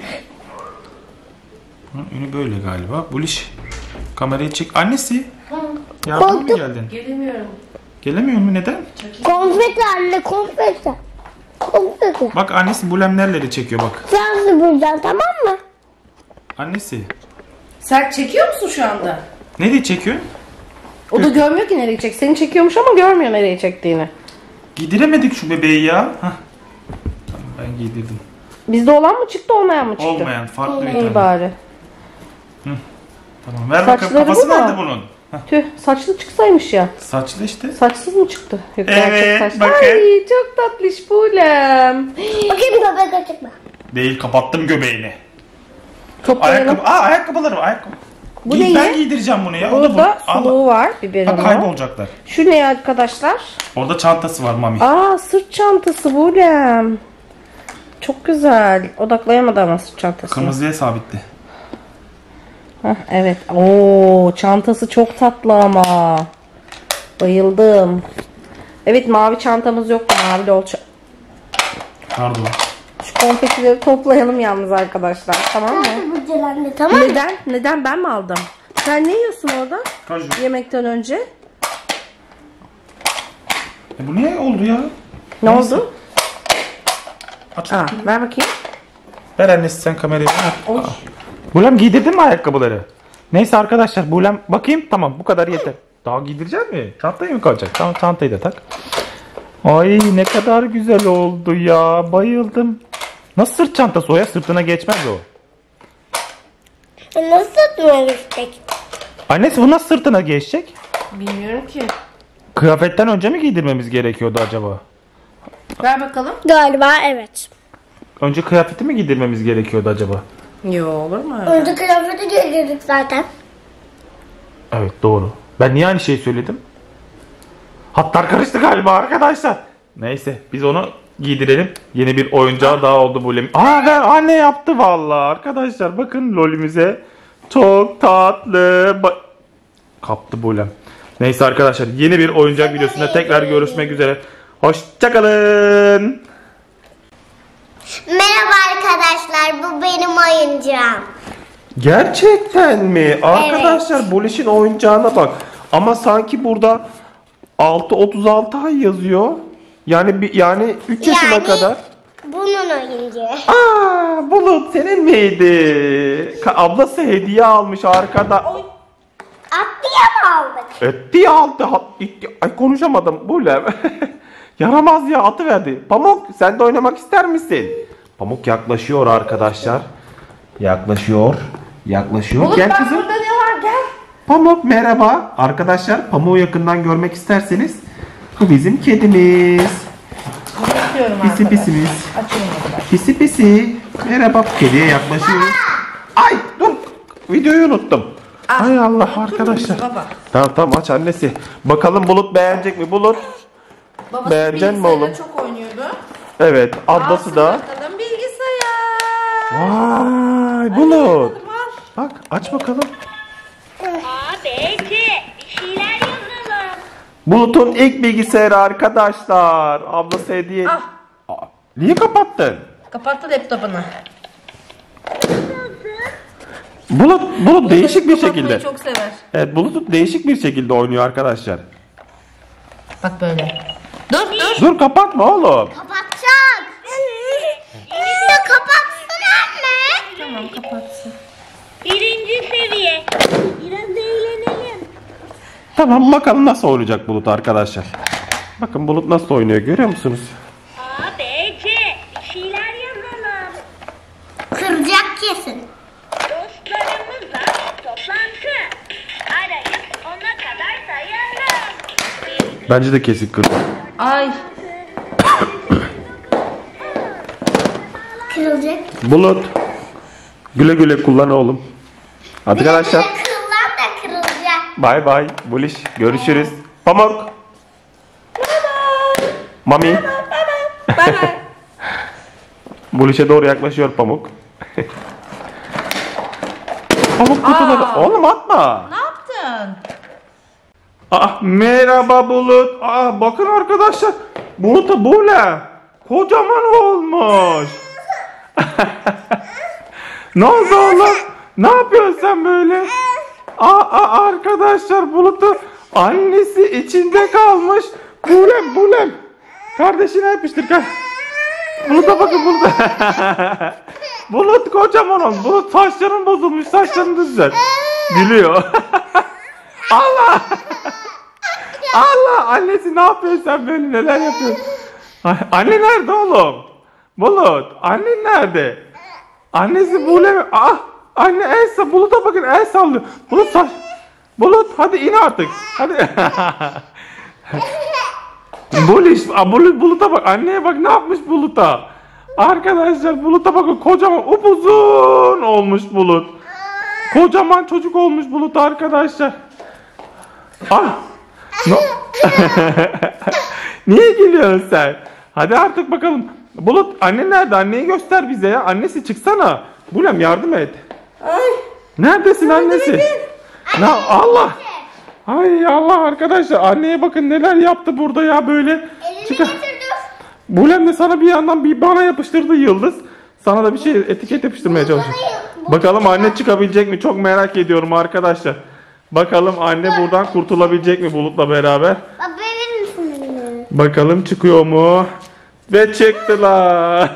Ünü böyle galiba. Buliş. Kamerayı çek. Annesi. Yardıma mı Korktum. geldin? Gelemiyorum. Gelemiyor mu? Neden? Konfeti anne konfeti. Konfeti. Bak annesi Bulem nereleri çekiyor bak. Sen süpüreceksin tamam mı? Annesi. Sen çekiyor musun şu anda? Nereye çekiyor? O da görmüyor ki nereye çek. Seni çekiyormuş ama görmüyor nereye çektiğini. Giydiremedik şu bebeği ya. Hah. Ben giydirdim. Bizde olan mı çıktı, olmayan mı çıktı? Olmayan farklı bir İyi tane. bari. Tamam ver bakalım, Saçları kafası bu mu? nerede bunun? Heh, Tüh, saçlı çıksaymış ya. saçlı işte. Saçsız mı çıktı? Yok, Evet, gerçek saçlı. bakın. Ay çok tatlış Bulem. Bakayım göbek açık mı? Değil, kapattım göbeğini. Toplayalım. Ayakkabı, aa ayakkabılarım, ayakkabı. Bu Giy- ne ben ya? giydireceğim bunu ya. O da bu. Burada Al. suluğu var, Bak biberonu. kaybolacaklar. Şu ne arkadaşlar? Orada çantası var Mami. Aa, sırt çantası Bulem. Çok güzel. Odaklayamadı ama sırt çantasını. Kırmızıya sabitti. Hah, evet. Oo, çantası çok tatlı ama. Bayıldım. Evet, mavi çantamız yoktu. Mavi dolça. Pardon. Şu konfetileri toplayalım yalnız arkadaşlar. Tamam mı? Bu celendi tamam mı? Neden? Neden ben mi aldım? Sen ne yiyorsun orada? Kaju. Yemekten önce. E bu niye oldu ya? Ne Neyse. oldu? Aç. Aa, ver bakayım. Ver annesi sen kamerayı. Ver. Oy. Bulem giydirdin mi ayakkabıları? Neyse arkadaşlar, Bulem bakayım, tamam bu kadar yeter. Daha giydirecek mi? Çantayı mı koyacak? Tamam, çantayı da tak. Ay ne kadar güzel oldu ya, bayıldım. Nasıl sırt çantası o ya? Sırtına geçmez o. E, Nasıl tutmaya gidecek? Annesi bu nasıl sırtına geçecek? Bilmiyorum ki. Kıyafetten önce mi giydirmemiz gerekiyordu acaba? Ver bakalım. Galiba evet. Önce kıyafeti mi giydirmemiz gerekiyordu acaba? Yo, olur mu? Önce kıyafeti giydirdik zaten. Evet doğru. Ben niye aynı şeyi söyledim? Hatlar karıştı galiba arkadaşlar. Neyse biz onu giydirelim. Yeni bir oyuncağı daha oldu bu Lem. Aa ver, anne yaptı vallahi arkadaşlar. Bakın lolimize. Çok tatlı. Ba- Kaptı bu Lem. Neyse arkadaşlar, yeni bir oyuncak videosunda tekrar görüşmek üzere. Hoşçakalın. Merhaba arkadaşlar, bu benim oyuncağım. Gerçekten mi? Arkadaşlar Buliş'in oyuncağına bak. Ama sanki burada altı otuz altı ay yazıyor. Yani bir yani üç yaşına Yani- kadar. Bunun oyuncağı. Aa, Bulut senin miydi? Ka- ablası hediye almış arkada. Atlıya mı aldık? Etti aldı. Ha- İlk- Ay konuşamadım. Bu ne? Yaramaz ya, atı verdi. Pamuk sen de oynamak ister misin? Pamuk yaklaşıyor arkadaşlar. Yaklaşıyor. Yaklaşıyor. Bulut, Gel bak kızım. burada ne var, gel. Pamuk merhaba. Arkadaşlar Pamuk'u yakından görmek isterseniz bu bizim kedimiz. Açıyorum Pisi arkadaşlar. pisimiz. Açıyorum arkadaşlar. Pisi pisi. Merhaba, kediye yaklaşıyoruz. Ay dur, videoyu unuttum. Ah, Ay Allah unuttun arkadaşlar. mu baba? Tamam tamam, aç annesi. Bakalım Bulut beğenecek mi? Bulut. Babası Beğenecek mi bilgisayarla oğlum? çok oynuyordu. Evet, ablası Alsın da. bakalım bilgisayar. Vay Bulut. Var. Bak aç bakalım. A, B, C. Bir şeyler yazalım. Bulut'un ilk bilgisayarı arkadaşlar. Ablası hediye. Ah. Aa, niye kapattın? Kapattı laptopunu. Bulut, Bulut değişik bir Kapatmayı şekilde. çok sever. Evet, Bulut değişik bir şekilde oynuyor arkadaşlar. Bak böyle. Dur dur. Dur kapatma oğlum. Kapatacak. Ya kapatsın anne. Tamam, kapatsın. Birinci seviye. Biraz eğlenelim. Tamam, bakalım nasıl oynayacak Bulut arkadaşlar. Bakın Bulut nasıl oynuyor, görüyor musunuz? A, B, C. Bir şeyler yazalım. Kıracak kesin. Dostlarımızla toplantı. Arayıp ona kadar sayalım. Bence de kesin kırdı. Ay. Kırılacak. Bulut. Güle güle kullan oğlum. Arkadaşlar. Kırılan da kırılacak. Bay bay. Buliş. Görüşürüz. Pamuk. Mami. Bay bay. Buliş'e doğru yaklaşıyor Pamuk. Pamuk kutuları. Aa. Oğlum atma. Ne yaptın? Ah, merhaba Bulut. Ah, bakın arkadaşlar. Bulut'a böyle kocaman olmuş. Ne oldu oğlum? Ne yapıyorsun sen böyle? Aa, aa, arkadaşlar Bulut'u annesi içinde kalmış. Bulem bulem. Kardeşine yapıştır. Kar Bulut'a bakın Bulut'a. Bulut kocaman olmuş. Bulut saçların bozulmuş. Saçlarını düzelt. Gülüyor. Allah. Allah, annesi ne yapıyorsun sen böyle, neler yapıyorsun? Ay, anne nerede oğlum? Bulut, annen nerede? Annesi Bulut. Ah, anne Elsa, Bulut'a bakın, el sallıyor. Bulut saç. Bulut hadi in artık. Hadi. Bulut, Bulut Bulut'a bak. Anneye bak ne yapmış Bulut'a. Arkadaşlar Bulut'a bakın, kocaman upuzun olmuş Bulut. Kocaman çocuk olmuş Bulut arkadaşlar. Ah. No. Niye gülüyorsun sen? Hadi artık bakalım. Bulut, annen nerede? Anneyi göster bize ya. Annesi çıksana. Bulem yardım et. Ay. Neredesin annesi? Ne Allah. Ay Allah arkadaşlar, anneye bakın neler yaptı burada ya böyle. Elini Çıkar. getir dur. Bulem de sana bir yandan bir bana yapıştırdı Yıldız. Sana da bir şey etiket yapıştırmaya çalışıyor. Bakalım anne çıkabilecek mi? Çok merak ediyorum arkadaşlar. Bakalım anne buradan kurtulabilecek mi Bulut'la beraber? Baba verir misin elini? Bakalım çıkıyor mu? Ve çıktılar.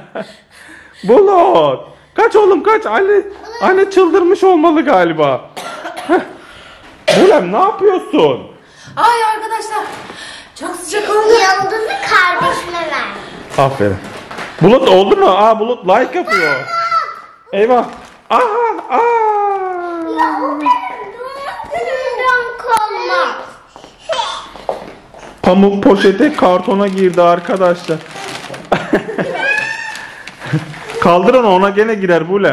Bulut. Kaç oğlum kaç. Anne, anne çıldırmış olmalı galiba. Bulem ne yapıyorsun? Ay arkadaşlar. Çok sıcak oldu. Yıldızı kardeşine ver. Aferin. Bulut oldu mu? Aa Bulut like yapıyor. Eyvah. Aa, aa. Ya o benim doğum günümden kalma. Pamuk poşete kartona girdi arkadaşlar. Kaldırın, ona gene girer Bulem.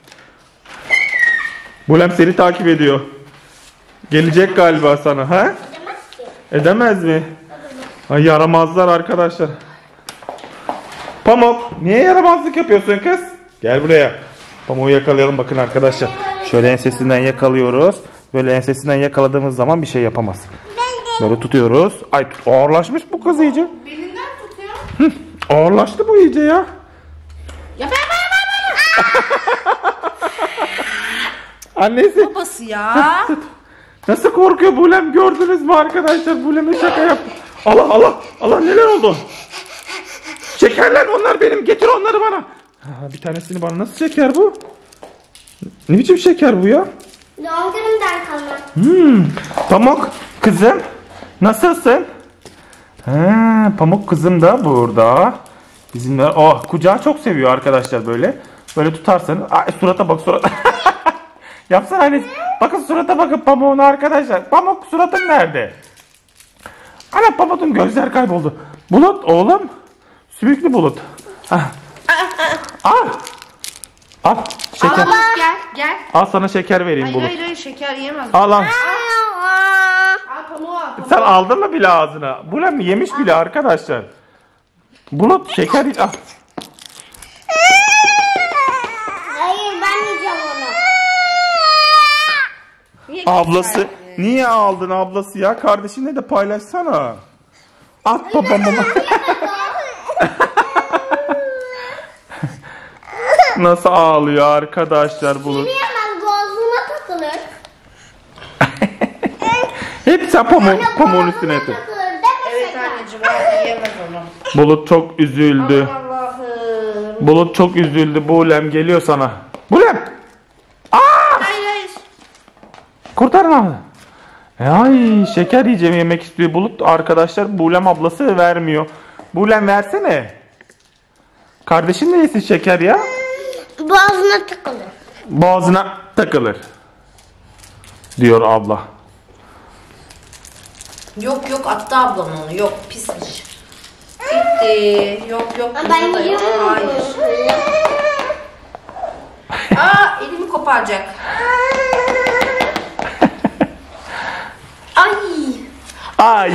Bulem seni takip ediyor. Gelecek galiba sana, ha? Demez ki. Edemez mi? Ay yaramazlar arkadaşlar. Pamuk, niye yaramazlık yapıyorsun kız? Gel buraya. Pamuğu yakalayalım bakın arkadaşlar. Şöyle ensesinden yakalıyoruz. Böyle ensesinden yakaladığımız zaman bir şey yapamaz. Böyle tutuyoruz. Ay ağırlaşmış bu kız iyice. Belinden tutuyor. Hı, ağırlaştı bu iyice ya. Ya ben ben Annesi Babası ya. nasıl korkuyor Bulem, gördünüz mü arkadaşlar? Bulem'e şaka yaptı. Allah Allah Allah, neler oldu? Şekerler onlar benim, getir onları bana. Ha, bir tanesini bana, nasıl şeker bu? Ne biçim şeker bu ya? Doğum günümden kalma. Hmm, Pamuk kızım nasılsın? Ha, Pamuk kızım da burada. Bizimle oh, kucağı çok seviyor arkadaşlar böyle. Böyle tutarsanız ay, surata bak surata. Yapsana hani. Bakın surata bakın Pamuk'un arkadaşlar. Pamuk suratın nerede? Ana Pamuk'un gözler kayboldu. Bulut oğlum. Sümüklü Bulut. Ah. Al. Al. Şeker. Al gel gel. Al sana şeker vereyim Hayır Bulut. hayır hayır, şeker yiyemez. Al al. Al pamuğu al. Pamuğu. Sen aldın mı bile ağzına? Bulut yemiş bile arkadaşlar. Bulut şeker al. Hayır ben yiyeceğim onu. Niye Ablası. gösterdin? Niye aldın ablası ya? Kardeşinle de paylaşsana. At babama. Nasıl ağlıyor arkadaşlar Bulut. Yiyemez, boğazıma takılır. Hep sen pamuk, pamuğun üstüne Boğazıma yatır. takılır deme Evet şeker. anneciğim o yiyemez onu. Bulut çok üzüldü. Allah'ım. Bulut çok üzüldü. Bulem geliyor sana. Bulem. Aa! Hayır hayır. Kurtarın abi. E, Ay şeker yiyeceğim, yemek istiyor Bulut arkadaşlar. Bulem ablası vermiyor. Bulem versene. Kardeşin de yesin şeker ya. Boğazına takılır. Boğazına takılır. Diyor abla. Yok yok attı ablam onu. Yok pismiş. Gitti. Yok yok. Ben bunda da yok. yiyemem. Hayır. Aa elimi koparacak. Ay. Ay.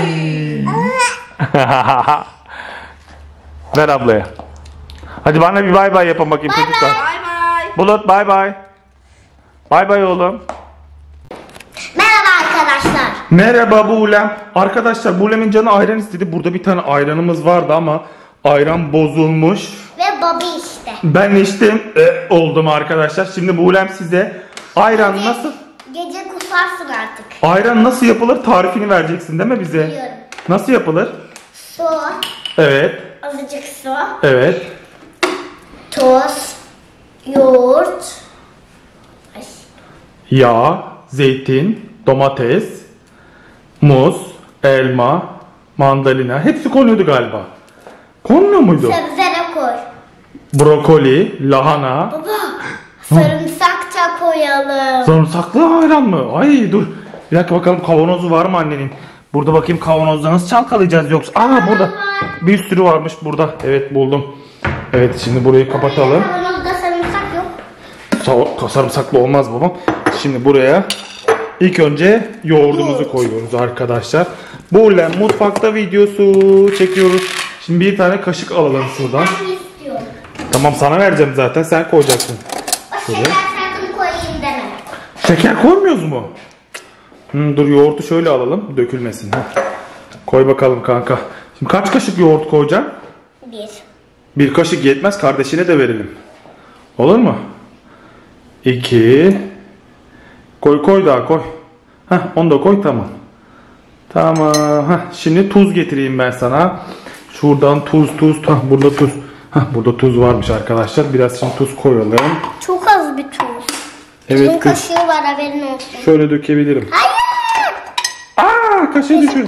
Ver ablaya. Hadi bana bir bay bay yapın bakayım çocuklar. Bay bay. Bulut bay bay. Bay bay oğlum. Merhaba arkadaşlar. Merhaba Bulem. Arkadaşlar Bulem'in canı ayran istedi. Burada bir tane ayranımız vardı ama ayran bozulmuş. Ve Bobby işte. Ben içtim e, oldum arkadaşlar. Şimdi Bulem size ayran nasıl Gece kusarsın artık. ayran nasıl yapılır tarifini vereceksin değil mi bize? Biliyorum. Nasıl yapılır? Su, Evet. azıcık su, Evet. tuz, yoğurt, ay, Yağ, zeytin, domates, muz, elma, mandalina hepsi konuyordu galiba. Konmuyor muydu? sebze de koy. brokoli, lahana. Baba sarımsak da koyalım. Sarımsaklı ayran mı? Ay dur. Bir dakika bakalım kavanozu var mı annenin? Burada bakayım kavanozda nasıl çalkalayacağız yoksa. Aa burada. Bir sürü varmış burada. Evet buldum. Evet şimdi burayı kapatalım. Kavanozda sarımsak yok. Sa- sarımsaklı olmaz babam. Şimdi buraya ilk önce yoğurdumuzu koyuyoruz arkadaşlar. Buğlem mutfakta videosu çekiyoruz. Şimdi bir tane kaşık alalım şuradan. Ben istiyorum. Tamam sana vereceğim zaten sen koyacaksın. O şeker sakın koyayım deme. Şeker koymuyoruz mu? Hmm, dur yoğurtu şöyle alalım dökülmesin. Heh. Koy bakalım kanka. Şimdi kaç kaşık yoğurt koyacaksın? Bir. Bir kaşık yetmez kardeşine de verelim. Olur mu? İki. Koy koy daha koy. Heh, onu da koy tamam. Tamam. Heh, şimdi tuz getireyim ben sana. Şuradan tuz tuz. Heh, burada tuz. Heh, burada tuz varmış arkadaşlar. Biraz şimdi tuz koyalım. Çok az bir tuz. Evet Bunun tuz. kaşığı var haberin olsun. Şöyle dökebilirim. Hayır. Aa kaşığı düşür.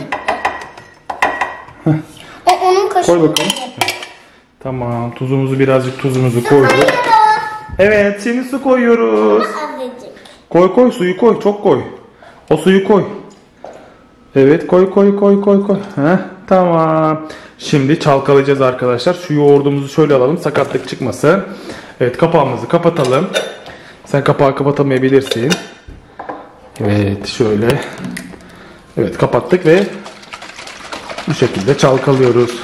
O onun kaşığı. Koy bakalım. Tamam tuzumuzu birazcık tuzumuzu koyduk. Koyuyoruz. Evet şimdi su koyuyoruz. Azıcık. Koy koy suyu koy çok koy. O suyu koy. Evet koy koy koy koy koy. Heh, tamam. Şimdi çalkalayacağız arkadaşlar. Şu yoğurdumuzu şöyle alalım sakatlık çıkmasın. Evet kapağımızı kapatalım. Sen kapağı kapatamayabilirsin. Evet şöyle. Evet kapattık ve bu şekilde çalkalıyoruz.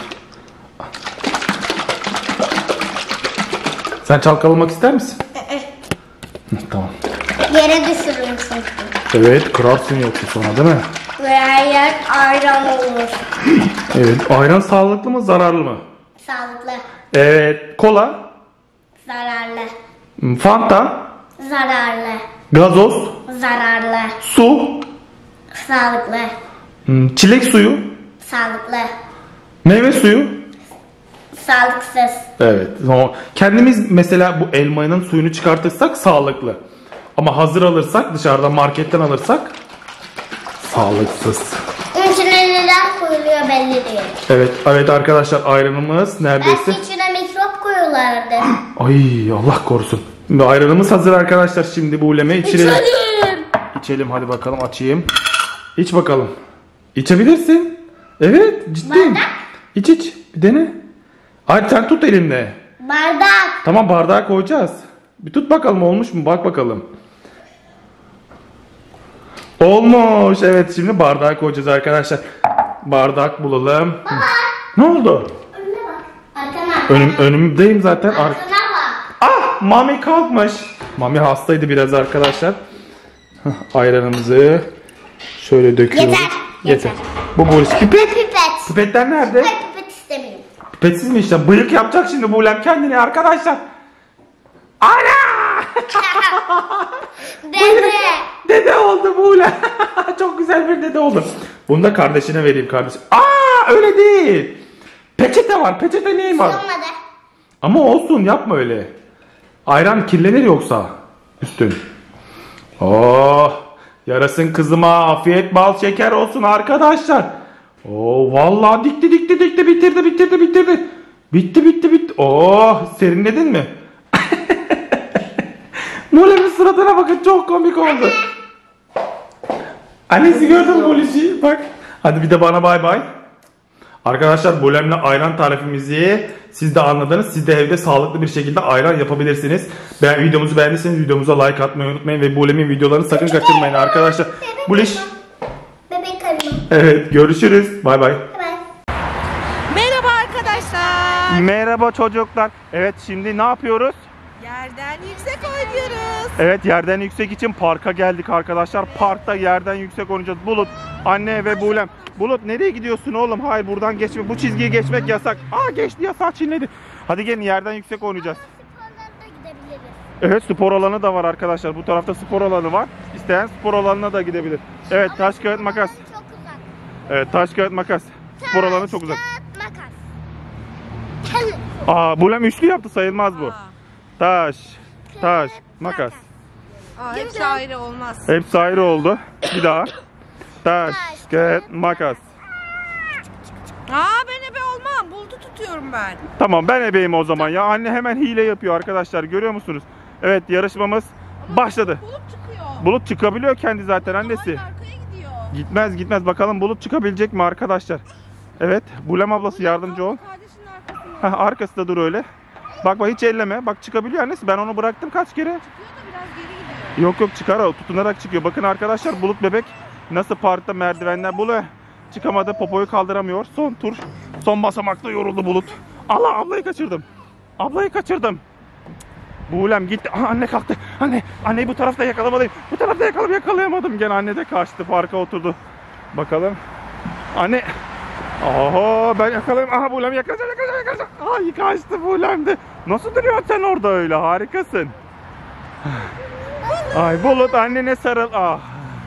Sen çalkalamak ister misin? Hı, tamam. Yere düşürürüm çünkü. Evet kırarsın yoksa sonra değil mi? Ve her yer ayran olur. Evet ayran sağlıklı mı zararlı mı? Sağlıklı. Evet kola, Zararlı. Fanta, Zararlı. gazoz, Zararlı. su, Sağlıklı. çilek suyu, Sağlıklı. meyve suyu. Sağlıksız. Evet. o- Kendimiz mesela bu elmanın suyunu çıkartırsak sağlıklı. Ama hazır alırsak dışarıdan marketten alırsak sağlıksız. Onun içine neler koyuluyor belli değil. Evet, evet arkadaşlar ayranımız neredeyse. Belki içine mikrop koyuyorlardı. Ay Allah korusun. Şimdi ayranımız hazır arkadaşlar. Şimdi bu uleme içirelim. İçelim hadi bakalım açayım. İç bakalım. İçebilirsin. Evet ciddiyim. Bardak? İç iç bir dene. Hayır sen tut elinde. Bardak. Tamam bardağa koyacağız. Bir tut bakalım olmuş mu bak bakalım. Olmuş. Evet şimdi bardağa koyacağız arkadaşlar. Bardak bulalım. Baba. Ne oldu? Önüne bak. Arkana. Önüm, önümdeyim zaten. Ar- Arkana bak. ah Mami kalkmış. Mami hastaydı biraz arkadaşlar. Hah, ayranımızı şöyle döküyoruz. Yeter, yeter. Bu boris pipet. Pipet. Pipetler nerede? Hayır pipet istemiyorum. Pipetsiz mi işte? Bıyık yapacak şimdi Buğlem kendini arkadaşlar. Ana! Dede. Dede oldu Buğlem. Çok güzel bir dede oldu. Bunu da kardeşine vereyim kardeşim. Aa öyle değil. Peçete var. Peçete neyim var? Olmadı. Ama olsun yapma öyle. Ayran kirlenir yoksa üstün. Oh yarasın kızıma afiyet bal şeker olsun arkadaşlar. Oh vallahi dikti dikti dikti bitirdi bitirdi bitirdi. Bitti bitti bitti. Oh serinledin mi? Muğlem'in suratına bakın çok komik oldu. Annesi gördün mü Muliş'i? Bak. Hadi bir de bana bay bay. Arkadaşlar Bulem'le ayran tarifimizi siz de anladınız. Siz de evde sağlıklı bir şekilde ayran yapabilirsiniz. Ben videomuzu beğendiyseniz videomuza like atmayı unutmayın ve Bulem'in videolarını sakın kaçırmayın arkadaşlar. Buliş. Bebek karımı. Evet görüşürüz. Bay bay. Bye. Merhaba arkadaşlar. Merhaba çocuklar. Evet şimdi ne yapıyoruz? Yerden yüksek oynuyoruz. Evet yerden yüksek için parka geldik arkadaşlar. Parkta yerden yüksek oynayacağız. Bulut, anne ve Bulem. Bulut nereye gidiyorsun oğlum? Hayır buradan geçme. Bu çizgiyi geçmek yasak. Aa geçti yasak çinledi. Hadi gelin yerden yüksek oynayacağız. Sporlarına gidebiliriz. Evet spor alanı da var arkadaşlar. Bu tarafta spor alanı var. İsteyen spor alanına da gidebilir. Evet taş kağıt makas. Çok uzak. Evet taş kağıt makas. Spor alanı çok uzak. Kağıt, makas. Aa Bulem üçlü yaptı sayılmaz bu. Taş, taş, makas. Aa, hepsi ayrı olmaz. Hepsi ayrı oldu. Bir daha. Taş, kağıt, makas. Aa ben ebe olmam. Buldu tut. tutuyorum ben. Tamam ben ebeyim o zaman ya. Anne hemen hile yapıyor arkadaşlar. Görüyor musunuz? Evet yarışmamız başladı. Bulut çıkıyor. Bulut çıkabiliyor kendi zaten annesi. Hayır, arkaya gidiyor. Gitmez gitmez. Bakalım Bulut çıkabilecek mi arkadaşlar? Evet. Bulem ablası yardımcı ol. Kardeşinin arkasında. Heh, arkası da dur öyle. Bak bak hiç elleme. Bak çıkabiliyor annesi. Ben onu bıraktım kaç kere. Çıkıyor da biraz geri gidiyor. Yok yok çıkar o. Tutunarak çıkıyor. Bakın arkadaşlar Bulut bebek nasıl parkta merdivenler buluyor. Çıkamadı. Popoyu kaldıramıyor. Son tur. Son basamakta yoruldu Bulut. Allah ablayı kaçırdım. Ablayı kaçırdım. Bulem gitti. Aha, anne kalktı. Anne. Anneyi bu tarafta yakalamalıyım. Bu tarafta yakalam yakalayamadım. Gene anne de kaçtı. Parka oturdu. Bakalım. Anne. Oho ben yakalayayım. Aha Bulem yakalayacağım yakalayacağım yakalayacağım. Ay kaçtı Bulem de. Nasıl duruyorsun sen orada öyle? Harikasın. Ay Bulut annene sarıl. Ah.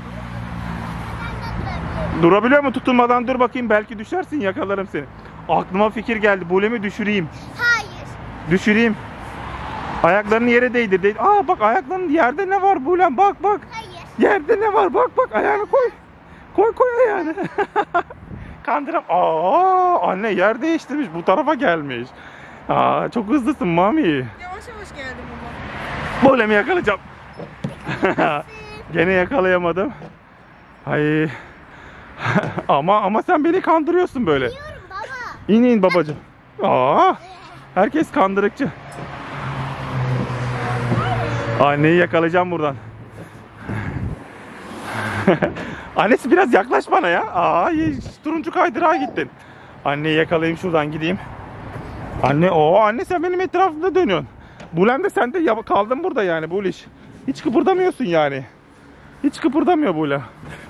Durabiliyor mu? Tutulmadan dur bakayım. Belki düşersin yakalarım seni. Aklıma fikir geldi. Bulem'i düşüreyim. Hayır. Düşüreyim. Ayaklarını yere değdir. değdir. Aa bak ayaklarının yerde ne var Bulem? Bak bak. Hayır. Yerde ne var? Bak bak ayağını koy. Koy koy ayağını. Kandıram. Aa anne yer değiştirmiş. Bu tarafa gelmiş. Aa çok hızlısın mami. Yavaş yavaş geldim baba. Bulem'i yakalayacağım. Gene yakalayamadım. Ay. ama ama sen beni kandırıyorsun böyle. Biliyorum baba. İn in babacığım. Aa, herkes kandırıkçı. Anneyi yakalayacağım buradan. Annesi biraz yaklaş bana ya. Aa, turuncu kaydırağa gittin. Anneyi yakalayayım şuradan gideyim. Anne o anne sen benim etrafımda dönüyorsun. Bulem de sen de kaldın burada yani Buliş. Hiç kıpırdamıyorsun yani. Hiç kıpırdamıyor Bulem.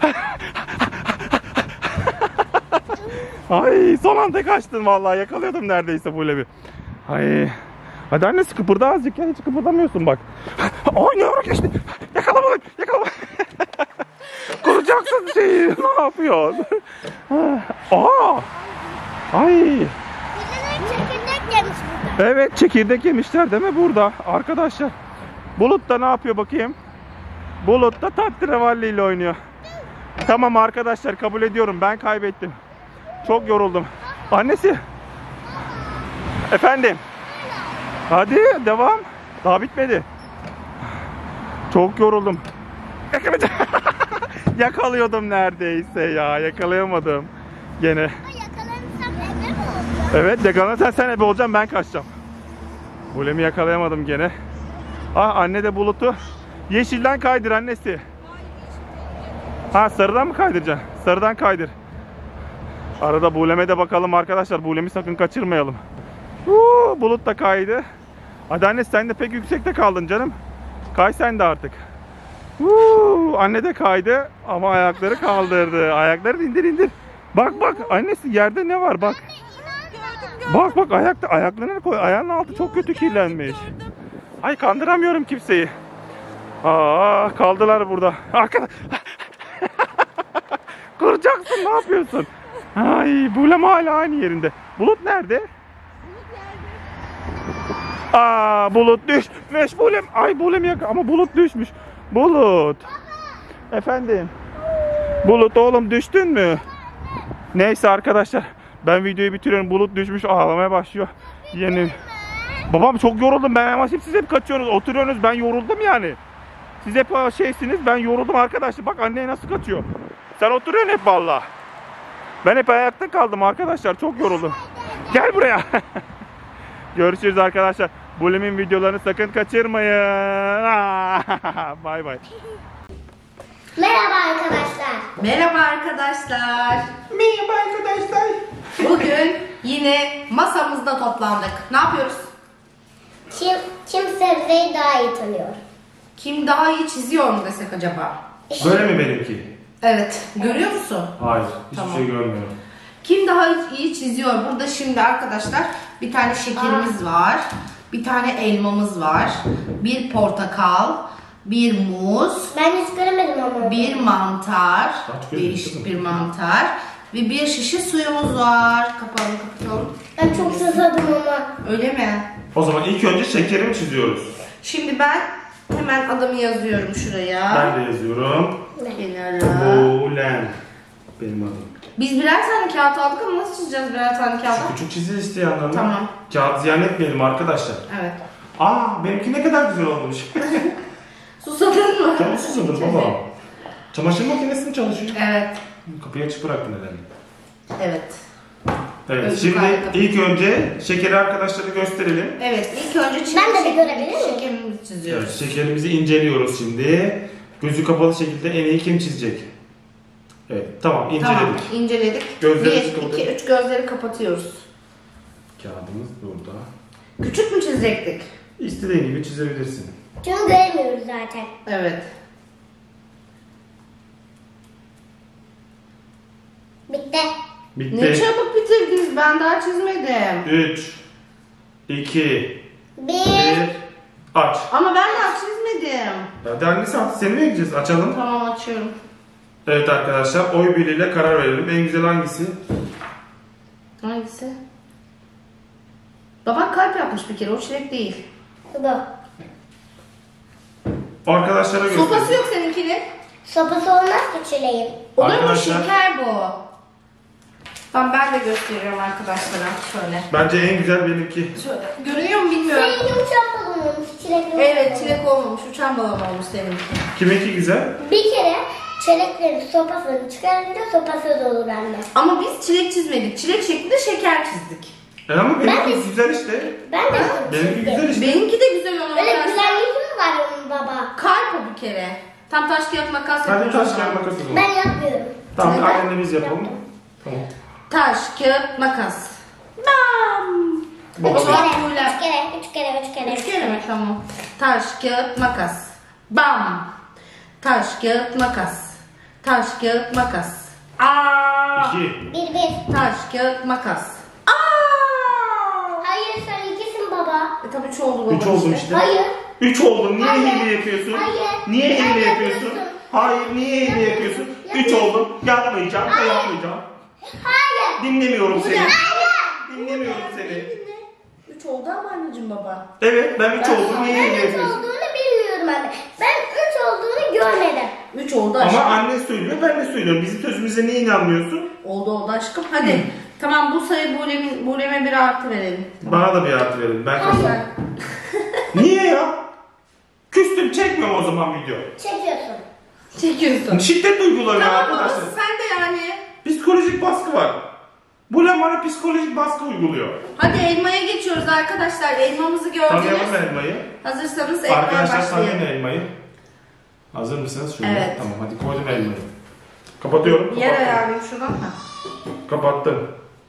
Ay son anda kaçtın vallahi yakalıyordum neredeyse Bulem'i. Ay. Hadi annesi kıpırda azıcık ya hiç kıpırdamıyorsun bak. Ay ne ara geçti. Yakalamalım yakalamalım. Kuracaksın şeyi ne yapıyorsun? Aa. Ay. Bizden çekirdek yemiş burada. Evet çekirdek yemişler değil mi burada arkadaşlar? Bulut da ne yapıyor bakayım? Bulut da tahterevalli ile oynuyor. Tamam arkadaşlar kabul ediyorum ben kaybettim. Çok yoruldum. Annesi. Efendim. Hadi devam. Daha bitmedi. Çok yoruldum. Yakalıyordum neredeyse ya. Yakalayamadım. Gene. Ama yakalanırsam ebe mi olacak? Evet yakalanırsan sen ebe olacaksın ben kaçacağım. Bulem'i yakalayamadım gene. Ah anne de Bulut'u yeşilden kaydır annesi. Ha sarıdan mı kaydıracaksın? Sarıdan kaydır. Arada Bulem'e de bakalım arkadaşlar. Bulem'i sakın kaçırmayalım. Uuu, Bulut da kaydı. Hadi anne sen de pek yüksekte kaldın canım. Kay sen de artık. Uuu, anne de kaydı ama ayakları kaldırdı. Ayakları indir indir. Bak bak annesi yerde ne var bak. Bak bak ayakta ayaklarını koy. Ayağının altı çok kötü kirlenmiş. Ay kandıramıyorum kimseyi. Aa kaldılar burada. Arkada. Kıracaksın ne yapıyorsun? Ay Bulem hala aynı yerinde. Bulut nerede? Aa Bulut düşmüş Bulem. Ay Bulem yak ama Bulut düşmüş. Bulut. Efendim. Bulut oğlum düştün mü? Neyse arkadaşlar. Ben videoyu bitiriyorum. Bulut düşmüş ağlamaya başlıyor. Yeni. Babam çok yoruldum ben ama siz hep kaçıyorsunuz. Oturuyorsunuz ben yoruldum yani. Siz hep şeysiniz ben yoruldum arkadaşlar. Bak anneye nasıl kaçıyor. Sen oturuyorsun hep valla. Ben hep ayakta kaldım arkadaşlar. Çok yoruldum. Gel buraya. Görüşürüz arkadaşlar. Bulem'in videolarını sakın kaçırmayın. Bay bay. Merhaba arkadaşlar. Merhaba arkadaşlar. Merhaba arkadaşlar. Bugün yine masamızda toplandık. Ne yapıyoruz? Kim, kim sebzeyi daha iyi tanıyor? Kim daha iyi çiziyor mu desek acaba? Böyle mi benimki? Evet. Görüyor musun? Hayır. Hiçbir Tamam. şey görmüyorum. Kim daha iyi çiziyor? Burada şimdi arkadaşlar bir tane şekerimiz var. Bir tane elmamız var. Bir portakal. Bir muz. Ben hiç göremedim ama. Bir mantar. Aç gözünü, Değişik bir mantar. Ve bir şişe suyumuz var. Kapağını kapatalım. Ben çok susadım ama. Öyle mi? O zaman ilk önce şekerimi çiziyoruz. Şimdi ben hemen adımı yazıyorum şuraya. Ben de yazıyorum. Kenara. Bulem. Benim adım. Biz birer tane kağıt aldık ama nasıl çizeceğiz birer tane kağıt? Küçük çizil işte yanlarına. Tamam. Kağıt ziyan etmeyelim arkadaşlar. Evet. Aa benimki ne kadar güzel olmuş. Susadın mı? Çok susadım baba. Çamaşır makinesi mi çalışıyor? Evet. Kapıyı açık bıraktın herhalde. Evet. Evet Özgür şimdi harika. ilk önce şekeri arkadaşlara gösterelim. Evet ilk önce çilek Ben de bir şek- görebilir miyim? şekerimizi çiziyoruz. Evet, şekerimizi inceliyoruz şimdi. Gözü kapalı şekilde en iyi kim çizecek? Evet tamam inceledik. Tamam inceledik. Gözlerimizi bir, iki, kapatıyoruz. üç gözleri kapatıyoruz. Kağıdımız burada. Küçük mü çizecektik? İstediğin gibi çizebilirsin. Çünkü göremiyoruz zaten. Evet. Bitti. Bitti. Ne çabuk bitirdiniz ben daha çizmedim. üç, iki, Bir. bir, aç. Ama ben daha çizmedim. Hadi hangisi attı? Seni mi gideceğiz? Açalım. Tamam açıyorum. Evet arkadaşlar oy birliğiyle karar verelim. En güzel hangisi? Hangisi? Baban kalp yapmış bir kere o çilek değil. Bu. Arkadaşlara gösterelim. Sopası yok seninkinin. Sopası olmaz ki çileğin. Olur mu Arkadaşlar- şeker bu? Tamam ben de gösteriyorum arkadaşlara şöyle. Bence en güzel benimki. Şöyle. Görünüyor mu bilmiyorum. Senin uçan balonuymuş çileklerin. Evet çilek olmamış uçan balon olmuş seninki. Kiminki güzel? Bir kere çileklerin sopasını çıkarınca sopası da olur anne. Ama biz çilek çizmedik. Çilek şeklinde şeker çizdik. E ama benimki Ben de- güzel işte. Ben de Benimki güzel işte. Benimki de güzel ama. Öyle arkadaşlar. güzel yüzü mü var onun baba? Kalp o bir kere. Tam taş kağıt makas Hadi yapıyoruz. taş o zaman. kağıt makas o zaman. Ben yapmıyorum. Tamam Neden? annenle biz yapalım. Tamam. Taş kağıt makas. Bam. Üç O zaman kere, böyle. üç kere, üç kere, üç kere. Üç kere mi? Tamam. Taş kağıt makas. Bam. Taş kağıt makas. Taş kağıt makas. Aa. İki. Bir, bir. Taş kağıt makas. Aa. Hayır sen ikisin baba. E tabii üç oldu baba Üç oldum işte. Hayır. Üç oldum. Niye Hayır. hile yapıyorsun? Hayır. Niye Sen hile yapıyorsun? yapıyorsun. Hayır niye hile yapıyorsun? Üç Yapıyorsun. oldum. Yapmayacağım da Hayır. yapmayacağım. Hayır. Dinlemiyorum seni. Hayır. Dinlemiyorum seni. Üç oldu ama anneciğim baba. Evet ben üç oldum. Niye Ben hile üç yapıyorsun? olduğunu bilmiyorum anne. Ben üç olduğunu görmedim. Üç oldu Ama aşkım. anne söylüyor ben de söylüyorum. Bizim sözümüze niye inanmıyorsun? Oldu oldu aşkım. Hadi. Tamam bu sayı Bulem'in Bulem'e bir artı verelim. Bana da bir artı verin. Ben kazandım. Hayır. Niye ya? Küstüm çekmiyorum o zaman video. Çekiyorsun. Çekiyorsun. Şiddet uygulanıyor Tamam arkadaşlar. babası sen de yani. Psikolojik baskı var. Bu lan bana psikolojik baskı uyguluyor. Hadi elmaya geçiyoruz arkadaşlar. Elmamızı gördünüz. Tanıyalım elmayı. Hazırsanız elmaya Arkadaşlar tanıyın başlayalım. elmayı. Hazır mısınız? Şöyle. Evet. Tamam hadi koydum elmayı. Kapatıyorum. Yer kapattım. ayarlayayım şuradan mı? Kapattım.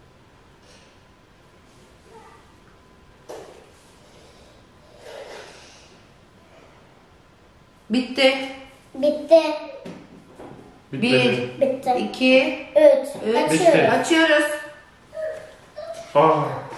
Bitti. Bitti. Bitmedi. Bir, Bitti. iki, Üç. üç. Açıyorum. Açıyoruz. Aa.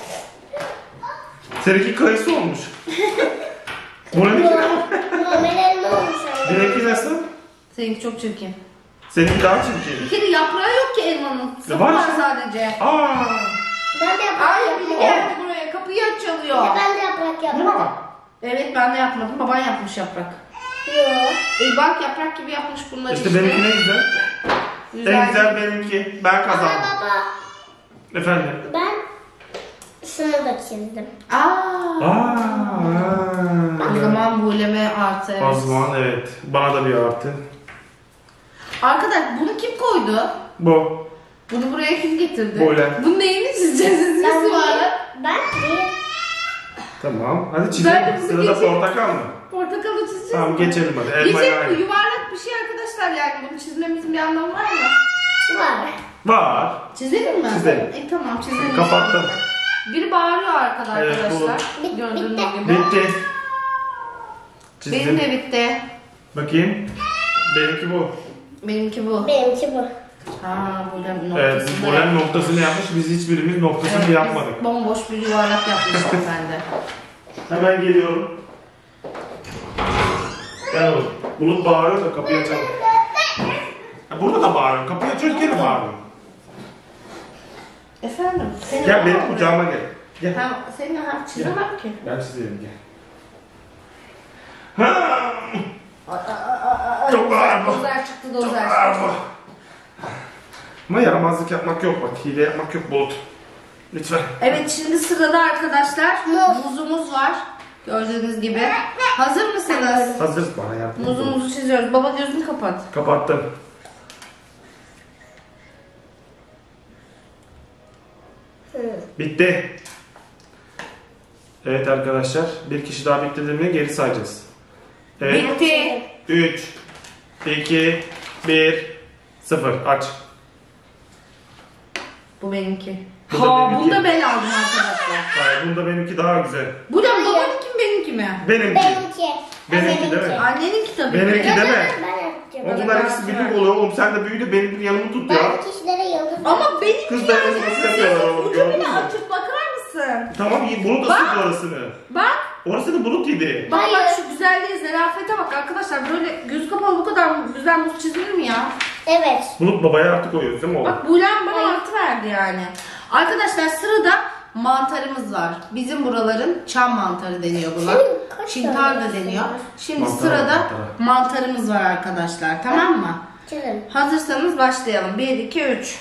Seninki kayısı olmuş. Bu ne? Normal elma olmuş anne. Benimki nasıl? Seninki çok çirkin. Seninki daha çirkin. Bir kere yaprağı yok ki elmanın. Sapı var var işte. sadece. Aa. Ben de yaprak Ay biri yapmadım. geldi buraya. Kapıyı çalıyor. Ben de yaprak Ne yapmadım. var? Evet ben de yapmadım. Baban yapmış yaprak. Yok. E bak yaprak gibi yapmış bunları işte. İşte benimki ne güzel. Güzel. En güzel benimki. Ben Ama kazandım. baba Efendim. ben şunu da çizdim. Aa. Aa. O zaman Bulem'e artı. O Evet. zaman evet. Bana da bir artı. Arkadaş bunu kim koydu? Bu. Bunu buraya kim getirdi? Bulem. Bunun neyini çizeceğiz? Ben Siz var. değil. Ben değil. Tamam. Hadi Ben de çizelim. bunu Sırada geçeyim. portakal mı? Portakalı çizeceğiz. Tamam mi? geçelim hadi. Elmayı Geçelim mi? ayrı. Yuvarlak bir şey arkadaşlar yani. Bunu çizmemizin bir anlamı var mı? Var. Var. Çizelim mi? Çizelim. E tamam çizelim. Kapattım. Biri bağırıyor arkada Evet, arkadaşlar. Bit- Gördüğünüz bitti. gibi. Bitti. Benim Çizdim. de bitti. Bakayım. Benimki bu. Benimki bu. Benimki bu. Ha Bulem Evet, noktasını. biz Bolem noktasını yapmış, biz hiçbirimiz noktasını Evet, biz yapmadık. bomboş bir yuvarlak yapmışız bende. Hemen geliyorum. Gel oğlum. Bulut bağırıyor da kapıyı açalım. Ha, burada da bağırıyor, kapıyı açıyor gene bağırıyor. Efendim? Senin Gel var benim mı? kucağıma gel. Gel. Ha, seni ha, çizemem ki. Gel çizelim gel. Ha! Çok ağır bu. Dozer çıktı dozer. Ağır bu. Ama yaramazlık yapmak yok bak. Hile yapmak yok Bulut. Lütfen. Evet, şimdi sırada arkadaşlar Muz. muzumuz var. Gördüğünüz gibi. Hazır mısınız? Hazırız bana yardım. Muzumuzu çiziyoruz. Baba gözünü kapat. Kapattım. Bitti. Evet arkadaşlar. Bir kişi daha bitti demeye geri sayacağız. Evet. Bitti. üç, iki, bir, sıfır. Aç. Bu benimki. Bu da Ha, benimki. bunu da ben aldım arkadaşlar. Hayır, bunda benimki daha güzel. Bu da babanınki mi benimki mi? Benimki. Benimki. Benimki değil mi? Anneninki tabii. Benimki ki. değil mi? Ben yapacağım. O bunlar ikisi birlik oluyor. Oğlum sen de büyü de benim bir yanımı tut ya. Ben kişilere yıldız. Ama benimki Kız ben yani. nasıl yapıyorlar oğlum, Ucu gördün bile mü? açık, bakar mısın? Tamam iyi, Bulut da Bak. sildi orasını. Bak. Orasını Bulut yedi. Bak bak, Hayır. şu güzelliğe, zarafete bak arkadaşlar. Böyle göz kapalı bu kadar güzel muz çizilir mi ya? Evet. Bulut babaya artık koyuyoruz değil mi oğlum? Bak Buğlem bana artı verdi yani. Arkadaşlar sırada mantarımız var. Bizim buraların çam mantarı deniyor buna. Senin kaç Çintar tane da deniyor. var? Şimdi Mantar, sırada mantar. mantarımız var arkadaşlar, tamam mı? Çizim. Hazırsanız başlayalım. bir, iki, üç.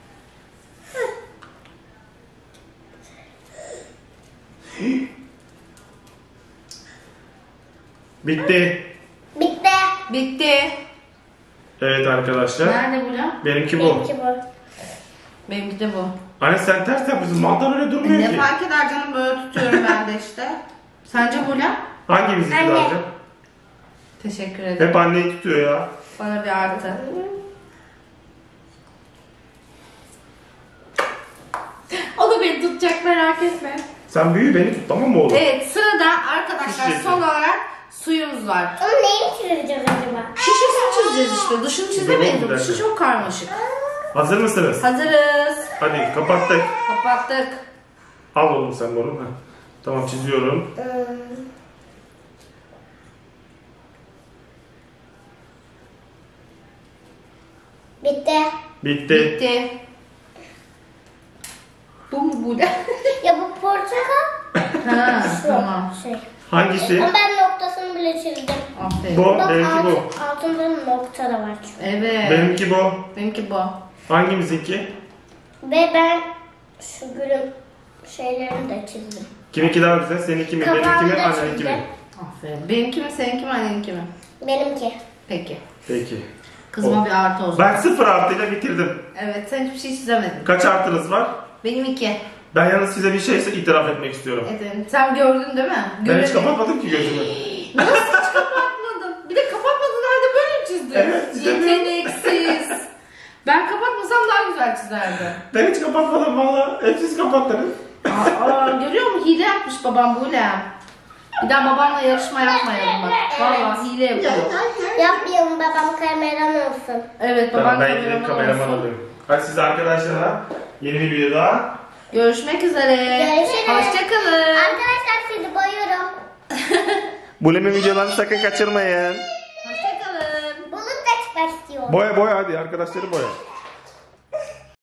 Bitti. Bitti. Bitti. Evet arkadaşlar. Nerede Buğlem? Benimki bu. Benimki bu. Benimki de bu. Anne sen ters yapıyorsun. Mantar öyle E, durmuyor ne ki. fark eder canım, böyle tutuyorum ben de işte. Sence Buğlem? Hangimiz Anne. güzelce? Teşekkür ederim. Hep anneyi tutuyor ya. Bana bir artı. O da beni tutacak, merak etme. Sen büyü beni tut, tamam mı oğlum? Evet, sırada arkadaşlar Şişesi. son olarak suyumuz var. Onu neyi çizeceğiz acaba? Şişesini çizeceğiz işte. Dışını çizemeyiz. Dur, bir Dışı dakika. çok karmaşık. Hazır mısınız? Hazırız. Hadi kapattık. Kapattık. Al oğlum sen bunu. Ha. Tamam, çiziyorum. Hmm. Bitti. Bitti. Bitti. Bu mu bu da? Ya bu portakal. Ha, Şu tamam. şey. Hangisi? Ama ben noktasını bile çizdim. Aferin. Bu. Bak Benimki alt, bu. altında nokta da var çünkü. Evet. Benimki bu. Benimki bu. Hangimizinki? Ve ben şu gülün şeylerini de çizdim. Kiminki daha güzel? Seninki mi? Benimki Kapağını mi? da Anneninki çizdim. mi? Aferin. Benimki mi, seninki mi, anneninki mi? Benimki. Peki. Peki. Kızıma O. bir artı olsun. Ben sıfır artıyla bitirdim. Evet, sen hiçbir şey çizemedin. Kaç artınız var? Benim iki. Ben yalnız size bir şey itiraf etmek istiyorum. Evet. Sen gördün değil mi? Ben hiç Görelim. kapatmadım ki gözümü. Nasıl hiç kapatmadın? Bir de kapatmadın halde böyle mi çizdin? Evet, çizemiyorum. Yeteneksiz. Ben kapatmasam daha güzel çizerdi. Ben hiç kapatmadım valla. Hep siz kapattınız. Aa, görüyor musun? Hile yapmış babam Buğlem. Bir daha babanla yarışma yapmayalım bak. Vallahi hile yapıyor. Yapmayalım, babam kameraman olsun. Evet, baban Tamam, ben yine kameraman kameraman olsun. olayım. Hadi siz arkadaşlara yeni bir video daha. Görüşmek üzere. Görüşürüz. Hoşçakalın. Arkadaşlar sizi boyuyorum. Bulem'in videolarını sakın kaçırmayın. Hoşçakalın. Bulut da çıkmak istiyorum. Boya boya hadi arkadaşları boya.